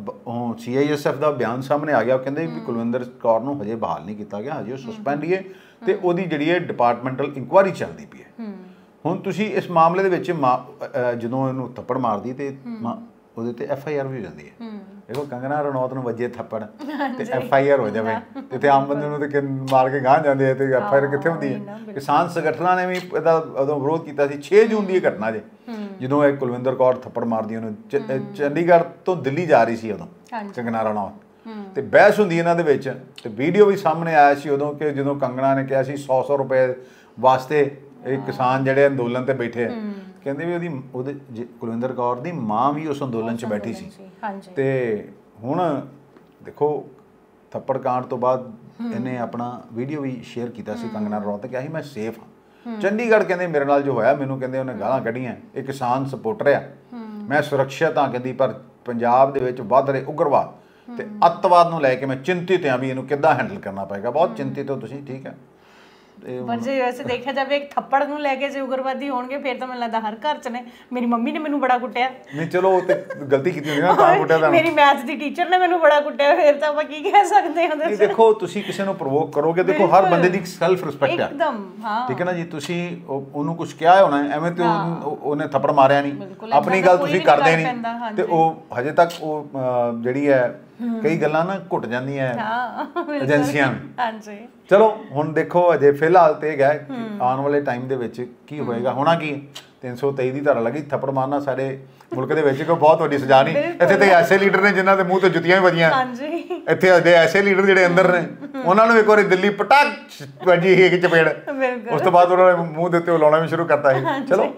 ਸੀ ਆਈ ਐਸ ਐਫ ਦਾ ਬਿਆਨ ਸਾਹਮਣੇ ਆ ਗਿਆ, ਉਹ ਕਹਿੰਦੇ ਵੀ ਕੁਲਵਿੰਦਰ ਕੌਰ ਨੂੰ ਹਜੇ ਬਹਾਲ ਨਹੀਂ ਕੀਤਾ ਗਿਆ, ਹਜੇ ਉਹ ਸਸਪੈਂਡ ਹੀ ਹੈ ਤੇ ਉਹਦੀ ਜਿਹੜੀ ਹੈ ਡਿਪਾਰਟਮੈਂਟਲ ਇਨਕੁਆਇਰੀ ਚੱਲਦੀ ਪਈ ਹੈ। ਹੁਣ ਤੁਸੀਂ ਇਸ ਮਾਮਲੇ ਦੇ ਵਿੱਚ ਜਦੋਂ ਇਹਨੂੰ ਥੱਪੜ ਮਾਰਦੀ ਤੇ ਉਹਦੇ ਤੇ ਐਫ ਆਈ ਆਰ ਵੀ ਹੋ ਜਾਂਦੀ ਹੈ। ਦੇਖੋ ਕੰਗਨਾ ਰਣੌਤ ਨੂੰ ਵੱਜੇ ਥੱਪੜ ਤੇ ਐਫ ਆਈ ਆਰ ਹੋ ਜਾਵੇ ਤੇ ਆਮ ਬੰਦੇ ਨੂੰ ਤੇ ਮਾਰ ਕੇ ਗਾਂਹ ਜਾਂਦੇ ਆ ਤੇ ਐਫ ਆਈ ਆਰ ਕਿੱਥੇ ਹੁੰਦੀ ਹੈ। ਕਿਸਾਨ ਸੰਗਠਨਾਂ ਨੇ ਵੀ ਇਹਦਾ ਉਦੋਂ ਵਿਰੋਧ ਕੀਤਾ ਸੀ। ਛੇ ਜੂਨ ਦੀ ਇਹ ਘਟਨਾ ਜੇ ਜਦੋਂ ਇਹ ਕੁਲਵਿੰਦਰ ਕੌਰ ਥੱਪੜ ਮਾਰਦੀ ਉਹਨੂੰ, ਚੰਡੀਗੜ੍ਹ ਤੋਂ ਦਿੱਲੀ ਜਾ ਰਹੀ ਸੀ ਉਦੋਂ ਕੰਗਨਾ ਰਣੌਤ, ਤੇ ਬਹਿਸ ਹੁੰਦੀ ਇਹਨਾਂ ਦੇ ਵਿੱਚ ਤੇ ਵੀਡੀਓ ਵੀ ਸਾਹਮਣੇ ਆਇਆ ਸੀ ਉਦੋਂ ਕਿ ਜਦੋਂ ਕੰਗਨਾ ਨੇ ਕਿਹਾ ਸੀ ਸੌ ਸੌ ਰੁਪਏ ਵਾਸਤੇ ਇਹ ਕਿਸਾਨ ਜਿਹੜੇ ਅੰਦੋਲਨ ਤੇ ਬੈਠੇ ਆ, ਕਹਿੰਦੇ ਵੀ ਉਹਦੀ ਉਹਦੇ ਕੁਲਵਿੰਦਰ ਕੌਰ ਦੀ ਮਾਂ ਵੀ ਉਸ ਅੰਦੋਲਨ 'ਚ ਬੈਠੀ ਸੀ। ਤੇ ਹੁਣ ਦੇਖੋ ਥੱਪੜ ਕਾਂਡ ਤੋਂ ਬਾਅਦ ਇਹਨੇ ਆਪਣਾ ਵੀਡੀਓ ਵੀ ਸ਼ੇਅਰ ਕੀਤਾ ਸੀ ਕੰਗਨਾ ਰਣੌਤ, ਕਿਹਾ ਸੀ ਮੈਂ ਸੇਫ ਹਾਂ ਚੰਡੀਗੜ੍ਹ, ਕਹਿੰਦੇ ਮੇਰੇ ਨਾਲ ਜੋ ਹੋਇਆ ਮੈਨੂੰ ਕਹਿੰਦੇ ਉਹਨੇ ਗਾਲਾਂ ਕੱਢੀਆਂ, ਇਹ ਕਿਸਾਨ ਸਪੋਰਟਰ ਆ, ਮੈਂ ਸੁਰੱਖਿਅਤ ਹਾਂ, ਕਹਿੰਦੀ ਪਰ ਪੰਜਾਬ ਦੇ ਵਿੱਚ ਵੱਧ ਰਹੇ ਉਗਰਵਾਦ ਤੇ ਅੱਤਵਾਦ ਨੂੰ ਲੈ ਕੇ ਮੈਂ ਚਿੰਤਿਤ ਹਾਂ ਵੀ ਇਹਨੂੰ ਕਿੱਦਾਂ ਹੈਂਡਲ ਕਰਨਾ ਪਏਗਾ। ਬਹੁਤ ਚਿੰਤਿਤ ਹੋ ਤੁਸੀਂ, ਠੀਕ ਹੈ। ਪਰ ਜੇ ਵੈਸੇ ਦੇਖਿਆ ਜਾਵੇ ਇੱਕ ਥੱਪੜ ਨੂੰ ਲੈ ਕੇ ਜੇ ਉਗਰਵਾਦੀ ਹੋਣਗੇ ਫਿਰ ਤਾਂ ਮੈਨੂੰ ਲੱਗਦਾ ਹਰ ਘਰ 'ਚ ਨੇ। ਮੇਰੀ ਮੰਮੀ ਨੇ ਮੈਨੂੰ ਬੜਾ ਕੁੱਟਿਆ। ਨਹੀਂ ਚਲੋ ਉਹ ਤੇ ਗਲਤੀ ਕੀਤੀ ਹੋਣੀ ਨਾ, ਤਾਂ ਕੁੱਟਿਆ ਤਾਂ। ਮੇਰੀ ਮੈਥ ਦੀ ਟੀਚਰ ਨੇ ਮੈਨੂੰ ਬੜਾ ਕੁੱਟਿਆ, ਫਿਰ ਤਾਂ ਆਪਾਂ ਕੀ ਕਹਿ ਸਕਦੇ ਹਾਂ। ਨਹੀਂ ਦੇਖੋ ਤੁਸੀਂ ਕਿਸੇ ਨੂੰ ਪ੍ਰੋਵੋਕ ਕਰੋਗੇ, ਦੇਖੋ ਹਰ ਬੰਦੇ ਦੀ ਇੱਕ ਸੈਲਫ ਰਿਸਪੈਕਟ ਹੈ ਇੱਕਦਮ, ਹਾਂ ਠੀਕ ਹੈ ਨਾ ਜੀ। ਤੁਸੀਂ ਉਹਨੂੰ ਕੁਝ ਕਿਹਾ ਹੋਣਾ, ਐਵੇਂ ਤੇ ਉਹਨੇ ਥੱਪੜ ਮਾਰਿਆ ਨਹੀਂ, ਆਪਣੀ ਗੱਲ ਤੁਸੀਂ ਕਰਦੇ ਨਹੀਂ ਤੇ ਉਹ ਹਜੇ ਤੱਕ ਉਹ ਜਿਹੜੀ ਹੈ ਕਈ ਗੱਲਾਂ ਨਾ ਘੁੱਟ ਜਾਂਦੀਆਂ ਏਜੰਸੀਆਂ ਨੂੰ। ਹਾਂਜੀ ਚਲੋ ਹੁਣ ਦੇਖੋ ਅਜੇ ਫਿਲਹਾਲ ਤੇ ਹੈਗਾ ਆਉਣ ਵਾਲੇ ਟਾਈਮ ਦੇ ਵਿੱਚ ਕੀ ਹੋਏਗਾ। ਹੋਣਾ ਕੀ ਤਿੰਨ ਸੌ ਤੇਈ ਦੀ ਧਾਰਾ ਲੱਗੀ, ਥੱਪੜ ਮਾਰਨਾ ਸਾਡੇ ਮੁਲਕ ਦੇ ਵਿੱਚ ਕੋਈ ਬਹੁਤ ਵੱਡੀ ਸਜ਼ਾ ਨਹੀਂ। ਇੱਥੇ ਤੇ ਐਸੇ ਲੀਡਰ ਨੇ ਜਿਨ੍ਹਾਂ ਦੇ ਮੂੰਹ ਤੇ ਜੁੱਤੀਆਂ ਵੀ ਵੱਜੀਆਂ, ਇੱਥੇ ਅਜੇ ਐਸੇ ਲੀਡਰ ਜਿਹੜੇ ਅੰਦਰ ਨੇ ਉਹਨਾਂ ਨੂੰ ਇੱਕ ਵਾਰੀ ਦਿੱਲੀ ਪਟਾਕ ਵੱਜੀ ਇੱਕ ਚਪੇੜ, ਉਸ ਤੋਂ ਬਾਅਦ ਉਹਨਾਂ ਨੇ ਮੂੰਹ ਦੇ ਉੱਤੇ ਲਾਉਣਾ ਵੀ ਸ਼ੁਰੂ ਕਰਤਾ ਸੀ। ਚਲੋ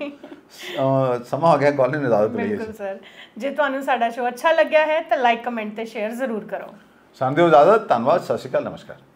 ਸਮਾਂ ਹੋ ਗਿਆ, ਕਾਲ ਨੂੰ ਇਜਾਜ਼ਤ ਮਿਲੀ। ਬਿਲਕੁਲ ਸਰ, ਜੇ ਤੁਹਾਨੂੰ ਸਾਡਾ ਸ਼ੋਅ ਅੱਛਾ ਲੱਗਿਆ ਹੈ ਤਾਂ ਲਾਈਕ ਕਮੈਂਟ ਤੇ ਸ਼ੇਅਰ ਜ਼ਰੂਰ ਕਰੋ। ਸਾਨੂੰ ਦਿਓ ਇਜਾਜ਼ਤ, ਧੰਨਵਾਦ, ਸਤਿ ਸ਼੍ਰੀ ਅਕਾਲ, ਨਮਸਕਾਰ।